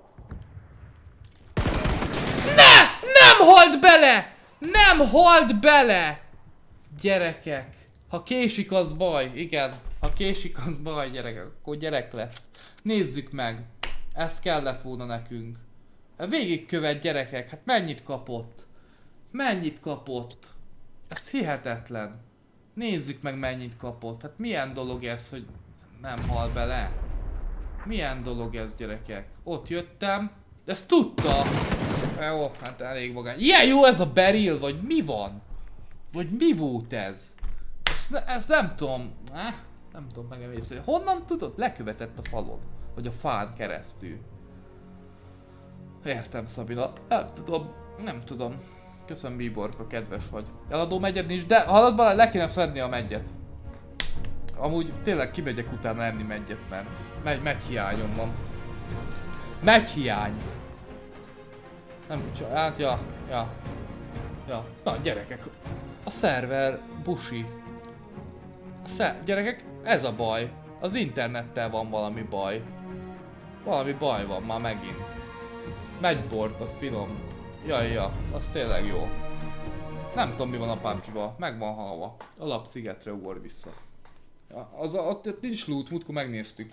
Ne! Nem halt bele! Nem halt bele! Gyerekek. Ha késik, az baj. Igen. Ha késik, az baj, gyerekek. Akkor gyerek lesz. Nézzük meg. Ez kellett volna nekünk. Végigkövet gyerekek. Hát mennyit kapott? Mennyit kapott? Ez hihetetlen. Nézzük meg, mennyit kapott. Hát milyen dolog ez, hogy nem hal bele? Milyen dolog ez, gyerekek? Ott jöttem. De ezt tudta. Jó, hát elég vagány. Ilyen jó ez a Beryl, vagy mi van? Vagy mi volt ez? Ezt, ezt nem tudom. Eh, nem tudom megemészteni. Honnan tudod? Lekövetett a falon. Vagy a fán keresztül. Értem, Szabina. Nem tudom. Nem tudom. Köszönöm, Bíborka, kedves vagy. Eladó megyed nincs, de hallod bele, le kéne szedni a megyet. Amúgy tényleg kimegyek utána enni megyet, mert megy, megy hiányom van. Megy hiány. Nem csak, hát ja, ja. Ja, na gyerekek. A szerver busi. A szer gyerekek, ez a baj. Az internettel van valami baj. Valami baj van már megint. Megy bort, az finom. Jaj, ja, az tényleg jó. Nem tudom, mi van a pubg-ba, meg van halva. Alapszigetre ugor vissza. Ja, az a, ott, ott nincs loot, múltkor megnéztük.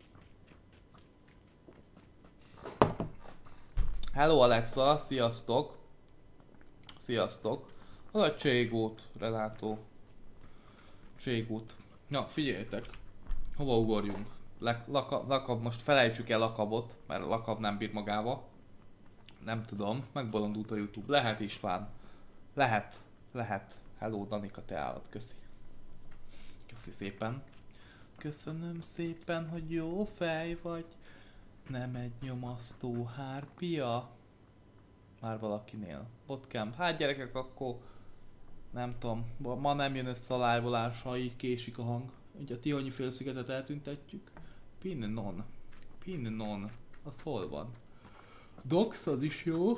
Hello Alexa, sziasztok. Sziasztok. Az a Cségót, Renátó. Cségót. Na, figyeljetek. Hova ugorjunk? Le, laka, lakav, most felejtsük el Lakavot, mert Lakav nem bír magába. Nem tudom, megbolondult a YouTube. Lehet István. Lehet. Lehet. Hello Danika, te állat. Köszi. Köszi szépen. Köszönöm szépen, hogy jó fej vagy. Nem egy nyomasztó hárpia. Már valakinél. Botcamp. Hát gyerekek, akkor nem tudom. Ma nem jön össze a live-olás, ha így késik a hang. Ugye a Tihanyi félszigetet eltüntetjük. Pinnon. Pinnon. Az hol van? Dox, az is jó.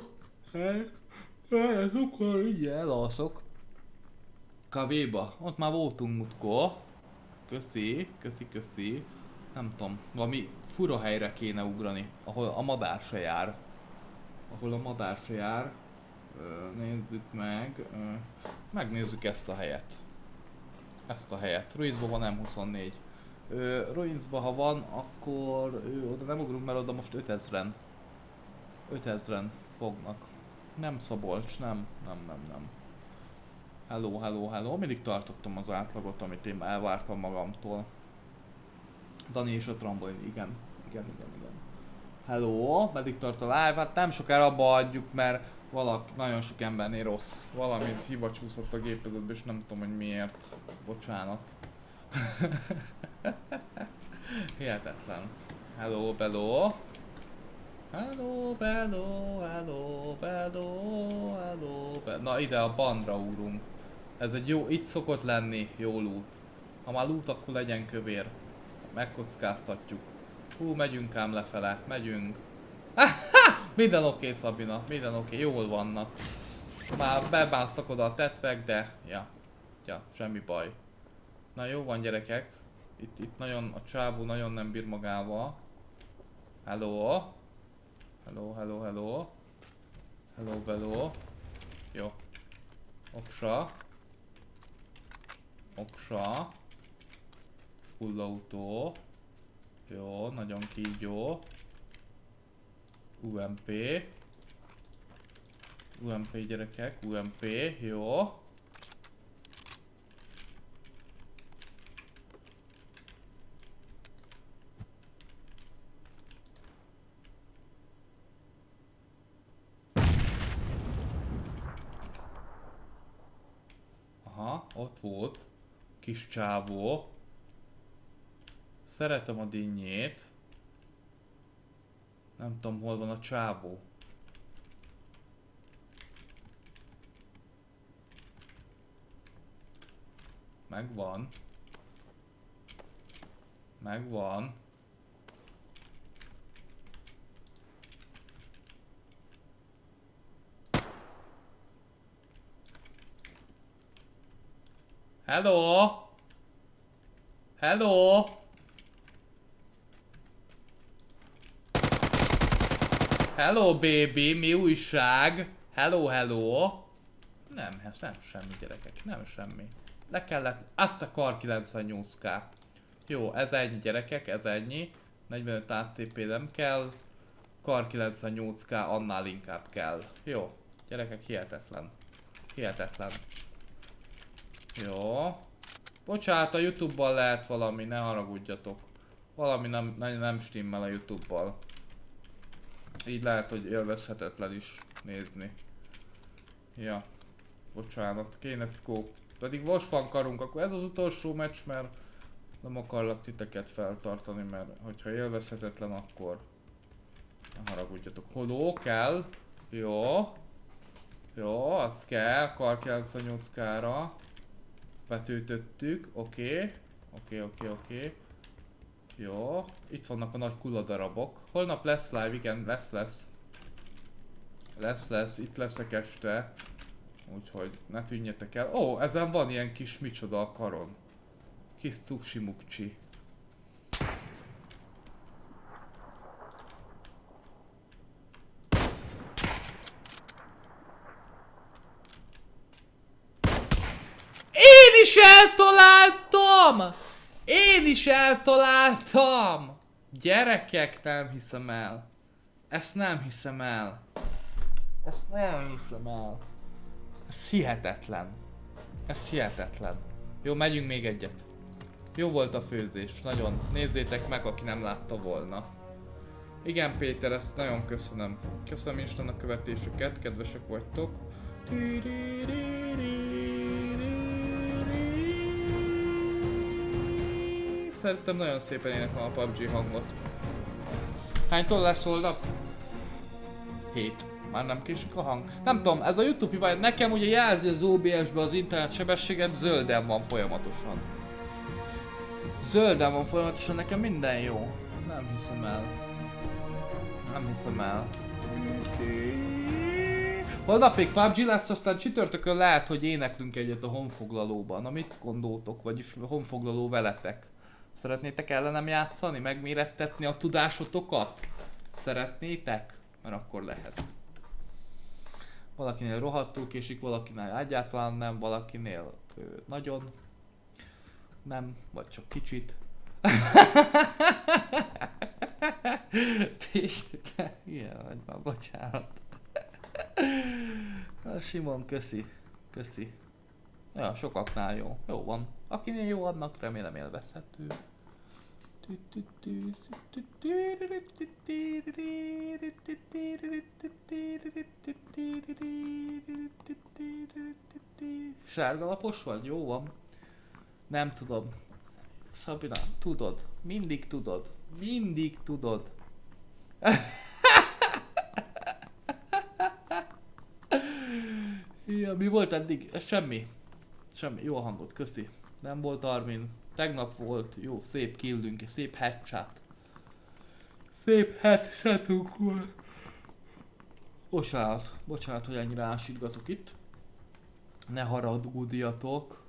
Akkor így elalszok. Kavéba. Ott már voltunk múltkor. Köszi, köszi, köszi. Nem tudom, valami fura helyre kéne ugrani, ahol a madár se jár. Ahol a madár se jár. Nézzük meg. Megnézzük ezt a helyet. Ezt a helyet. Ruinsban van em huszonnégy. Ruinsban ha van, akkor oda nem ugrunk, mert oda most ötezren. ötezren fognak. Nem Szabolcs, nem, nem, nem, nem. Hello, hello, hello. Mindig tartottam az átlagot, amit én elvártam magamtól. Dani és a trambolin, igen. Igen, igen, igen. Hello, meddig tart a live? Hát nem sokára abba adjuk, mert valaki, nagyon sok embernél rossz. Valamit hiba csúszott a gépezetbe, és nem tudom, hogy miért. Bocsánat. Hihetetlen. Hello, bello. Hello, bello, hello, bello, hello, bello. Na ide a bandra úrunk. Ez egy jó, itt szokott lenni jó loot. Ha már loot, akkor legyen kövér. Megkockáztatjuk. Hú, megyünk ám lefele, megyünk. Minden oké, okay, Szabina, minden oké, okay. Jól vannak. Már bebáztak oda a tetvek, de ja, ja, semmi baj. Na jó van gyerekek. Itt, itt nagyon, a csávó nagyon nem bír magával. Hello. Hello, hello, hello. Hello, hello. Jó. Oksa. Oksa. Full autó. Jó, nagyon kígyó. u em pé. u em pé gyerekek, u em pé, jó. Aha, ott volt. Kis csávó. Szeretem a dinnyét. Nem tudom, hol van a csávó. Megvan. Megvan. Hello! Hello! Hello baby, mi újság? Hello, hello! Nem, ez nem semmi gyerekek, nem semmi. Le kellett, azt a kar kilencvennyolc ká. Jó, ez ennyi gyerekek, ez ennyi. negyvenöt á cé pé nem kell. Kar kilencvennyolc ká annál inkább kell. Jó, gyerekek, hihetetlen. Hihetetlen. Jó. Bocsánat, a YouTube-bal lehet valami, ne haragudjatok. Valami nem, nem, nem stimmel a YouTube-bal. Így lehet, hogy élvezhetetlen is nézni. Ja. Bocsánat, kéne scope. Pedig most van karunk, akkor ez az utolsó meccs, mert nem akarlak titeket feltartani, mert hogyha élvezhetetlen, akkor ne haragudjatok. Hodó kell. Jó. Jó, az kell. Kar kilencvennyolc ká-ra. Betöltöttük. Oké. Okay. Oké, okay, oké, okay, oké. Okay. Jó. Itt vannak a nagy kuladarabok. Holnap lesz live, igen, lesz, lesz. Lesz, lesz, itt leszek este. Úgyhogy ne tűnjetek el. Ó, ezen van ilyen kis micsoda a karon. Kis cuksi mukcsi. Én is eltaláltam! Én is eltaláltam! Gyerekek, nem hiszem el. Ezt nem hiszem el. Ezt nem hiszem el. Ez hihetetlen. Ez hihetetlen. Jó, megyünk még egyet. Jó volt a főzés, nagyon. Nézzétek meg, aki nem látta volna. Igen, Péter, ezt nagyon köszönöm. Köszönöm Isten a követésüket, kedvesek vagytok. Szerintem nagyon szépen énekel a pé u bé gé hangot. Hánytól lesz holnap? Hét. Már nem késik a hang. Nem tudom, ez a YouTube hibája. Nekem ugye jelzi az o bé es-be az internet sebességem, zölden van folyamatosan. Zölden van folyamatosan, nekem minden jó. Nem hiszem el. Nem hiszem el. Holnapig pé u bé gé lesz, aztán csütörtökön lehet, hogy éneklünk egyet a honfoglalóban. Na mit gondoltok? Vagyis a honfoglaló veletek. Szeretnétek ellenem játszani? Megmérettetni a tudásotokat? Szeretnétek? Mert akkor lehet. Valakinél rohadtul késik, valakinél egyáltalán nem, valakinél ö, nagyon nem, vagy csak kicsit. Pisti, te ilyen vagy már, bocsánat. Simon, köszi, köszi. Ja, sokaknál jó, jó van. Akinél jó, annak remélem élvezhető. Sárgalapos vagy? Jó van. Nem tudom. Szabina, tudod. Mindig tudod. Mindig tudod. Ja, mi volt eddig? Semmi. Semmi. Jó a hangot, köszi. Nem volt Armin. Tegnap volt jó, szép killünk, szép headshot. Szép headshotunk volt. Bocsánat, bocsánat, hogy ennyire ásítgatok itt. Ne haragudjatok.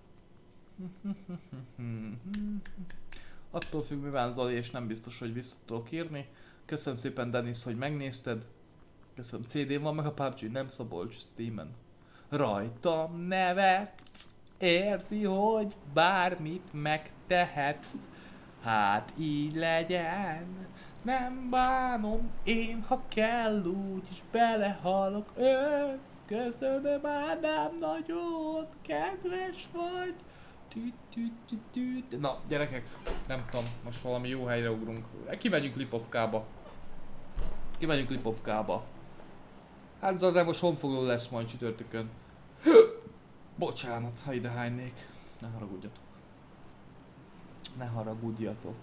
Attól függ, mivel Zali, és nem biztos, hogy vissza tudok írni. Köszönöm szépen, Denis, hogy megnézted. Köszönöm, cé dén van meg a pé u bé gé, nem Szabolcs, Steamen. Rajtam nevet. Érzi, hogy bármit megtehet. Hát így legyen. Nem bánom, én ha kell úgy is belehalok őt. Köszönöm Ádám, nagyon kedves vagy. Tü, tü, tü, tü, tü. Na gyerekek, nem tudom, most valami jó helyre ugrunk. Kimegyünk Lipovkába. Kimegyünk Lipovkába. Hát az azért most honfoglaló lesz majd csütörtökön. Bocsánat, ha ide hánynék. Ne haragudjatok. Ne haragudjatok.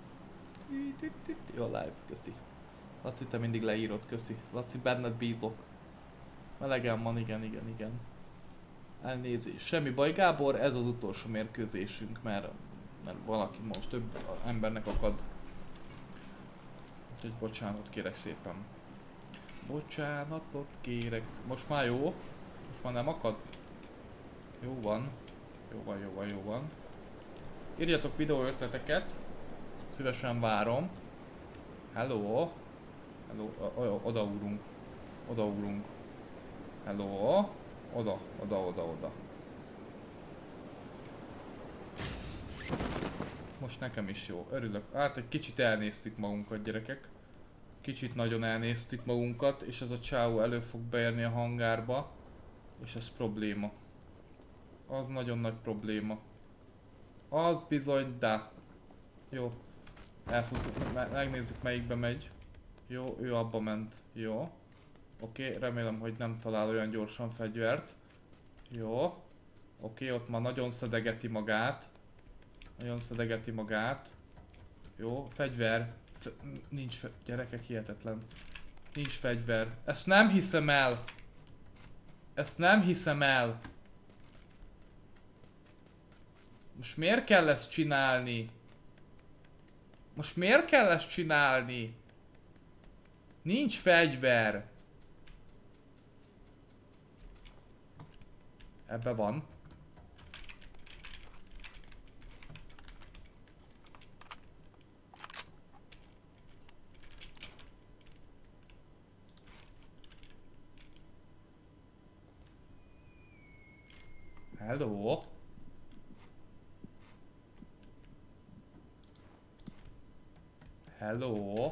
Jó live, köszi. Laci, te mindig leírod, köszi. Laci, benned bízok. Melegen van, igen, igen, igen. Elnézést. Semmi baj, Gábor, ez az utolsó mérkőzésünk, mert Mert valaki most több embernek akad. Úgyhogy bocsánatot kérek szépen. Bocsánatot kérek szépen. Most már jó? Most már nem akad? Jó van. Jó van, jó van, jó van. Írjatok videó ötleteket. Szívesen várom. Hello. Hello. Odaugrunk. Odaugrunk. Hello. Oda, oda, oda, oda. Most nekem is jó. Örülök. Hát egy kicsit elnéztük magunkat, gyerekek. Kicsit nagyon elnéztük magunkat, és ez a csáó elő fog beérni a hangárba. És ez probléma. Az nagyon nagy probléma. Az bizony, de. Jó. Elfutunk, me megnézzük melyikbe megy. Jó, ő abba ment. Jó. Oké, okay, remélem, hogy nem talál olyan gyorsan fegyvert. Jó. Oké, okay, ott már nagyon szedegeti magát. Nagyon szedegeti magát. Jó, fegyver. Fe nincs fe gyerekek, hihetetlen. Nincs fegyver. Ezt nem hiszem el. Ezt nem hiszem el. Most miért kell ezt csinálni? Most miért kell ezt csinálni? Nincs fegyver. Ebbe van. Hello. Hello.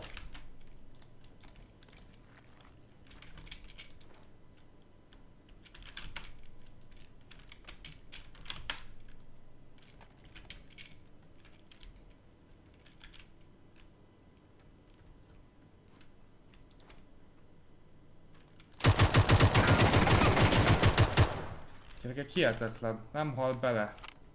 Gyerekek, hihetetlen. Nem hal bele.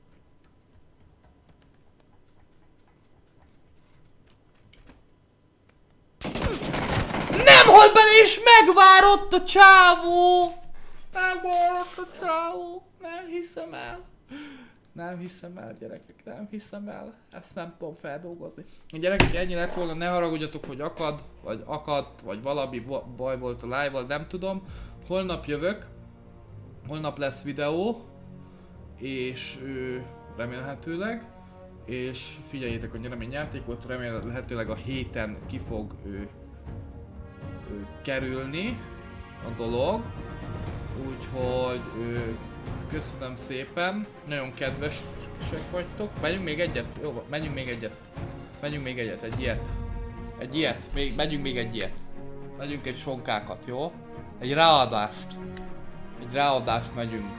Nem hal bele és megvárott a csávó! Megvárott a csávó! Nem hiszem el. Nem hiszem el, gyerekek, nem hiszem el. Ezt nem tudom feldolgozni. Gyerekek, ennyi lett volna, ne haragudjatok, hogy akad, vagy akadt, vagy valami baj volt a live-val, nem tudom. Holnap jövök. Holnap lesz videó, és ő, remélhetőleg, és figyeljétek a nyereményjátékot, remélhetőleg a héten ki fog ő, ő kerülni a dolog, úgyhogy ő, köszönöm szépen, nagyon kedvesek vagytok. Menjünk még egyet? Jó, menjünk még egyet. Menjünk még egyet, egy ilyet. Egy ilyet, még, menjünk még egy ilyet. Megyünk egy sonkákat, jó? Egy ráadást. Egy ráadást megyünk.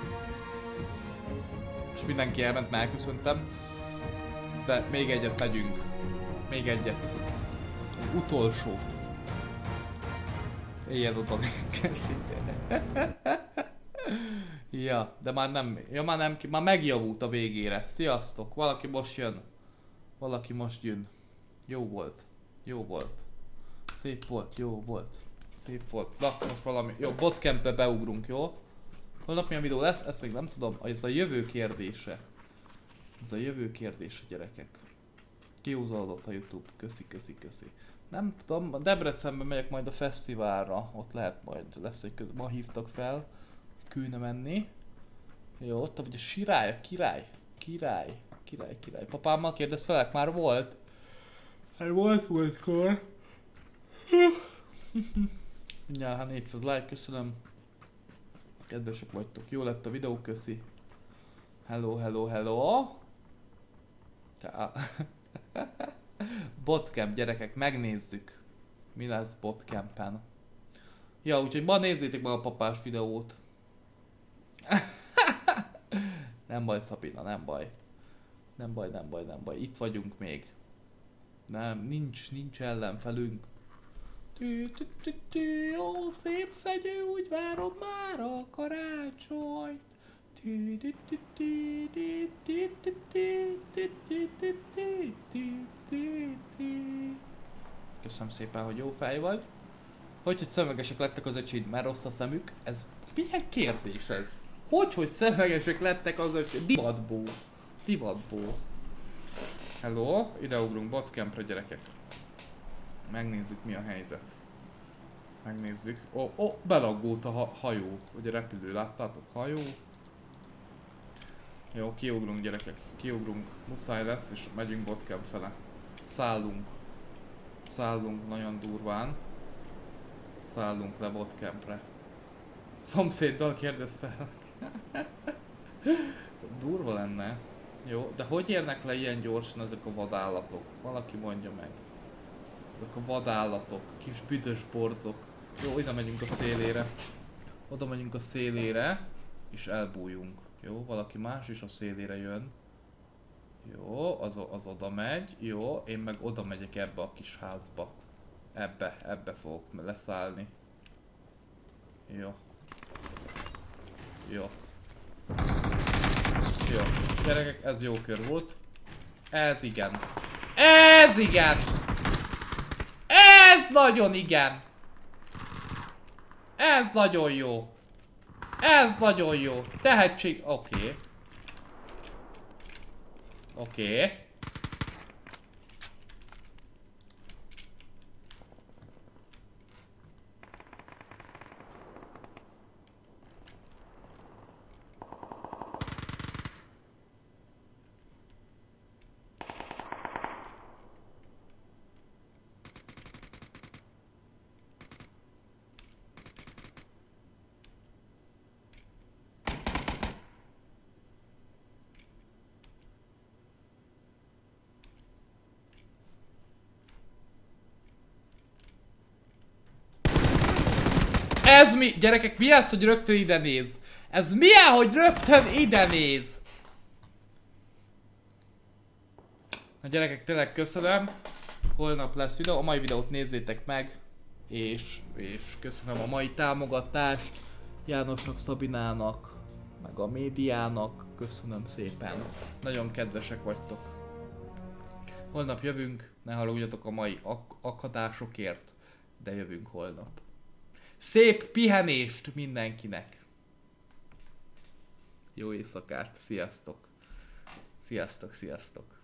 És mindenki elment, mert elköszöntem. De még egyet megyünk. Még egyet. Egy utolsó. Éjjel oda kezdjük. Ja, de már nem, ja már nem, már megjavult a végére. Sziasztok, valaki most jön. Valaki most jön. Jó volt. Jó volt. Szép volt, jó volt. Szép volt. Na, most valami, jó, botcampbe beugrunk, jó? Holnap milyen videó lesz? Ezt még nem tudom. Ez a jövő kérdése. Ez a jövő kérdése, gyerekek. Kihúzódott a YouTube. Köszi, köszi, köszi. Nem tudom, Debrecenbe megyek majd a fesztiválra. Ott lehet majd, lesz egy köz... Ma hívtak fel. Külne menni. Jó, ott vagy a sirály, a király. Király, király, király. Papámmal kérdez felek, már volt? Hát volt múltkor. Mindjárt, hát négyszáz like, köszönöm. Kedvesek vagytok, jó lett a videó, köszi. Hello, hello, hello. Botcamp, gyerekek, megnézzük. Mi lesz botcampen. Ja, úgyhogy ma nézzétek meg a papás videót. Nem baj, Szabina, nem baj. Nem baj, nem baj, nem baj. Itt vagyunk még. Nem, nincs, nincs ellenfelünk. Tű, tű, tű, tű, ó, szép fegyő, úgy várom már a karácsonyt. Tű, tű, tű, tű, tű, tű, tű, tű, tű, tű, tű, tű, tű, tű, tű. Köszönöm szépen, hogy jó fej vagy. Hogy, hogy szemüvegesek lettek az öcséd, mert rossz a szemük? Ez milyen kérdés ez? Hogy, hogy szemüvegesek lettek az öcséd? Divatból. Divatból. Hello, ideugrunk botcampra gyerekek. Megnézzük mi a helyzet. Megnézzük. Ó, oh, oh, belaggult a ha hajó. Ugye repülő, láttátok? Hajó. Jó, kiugrunk gyerekek. Kiugrunk. Muszáj lesz és megyünk botcamp fele. Szállunk. Szállunk nagyon durván. Szállunk le botcampre. Szomszéddal kérdez fel. Durva lenne. Jó, de hogy érnek le ilyen gyorsan ezek a vadállatok? Valaki mondja meg. Ezek a vadállatok, kis büdös borzok. Jó, oda megyünk a szélére. Oda megyünk a szélére, és elbújunk. Jó, valaki más is a szélére jön. Jó, az, az oda megy. Jó, én meg oda megyek ebbe a kis házba. Ebbe, ebbe fogok leszállni. Jó. Jó. Jó. Gyerekek, ez jó kör volt. Ez igen. Ez igen! Ez nagyon igen! Ez nagyon jó. Ez nagyon jó. Tehetség... Oké. Okay. Oké. Okay. Ez mi? Gyerekek, mi az, hogy rögtön ide néz? Ez milyen, hogy rögtön ide néz? Na gyerekek, tényleg köszönöm. Holnap lesz videó, a mai videót nézzétek meg. És, és köszönöm a mai támogatást. Jánosnak, Szabinának, meg a médiának. Köszönöm szépen. Nagyon kedvesek vagytok. Holnap jövünk, ne haragudjatok a mai ak akadásokért, de jövünk holnap. Szép pihenést mindenkinek! Jó éjszakát, sziasztok! Sziasztok, sziasztok!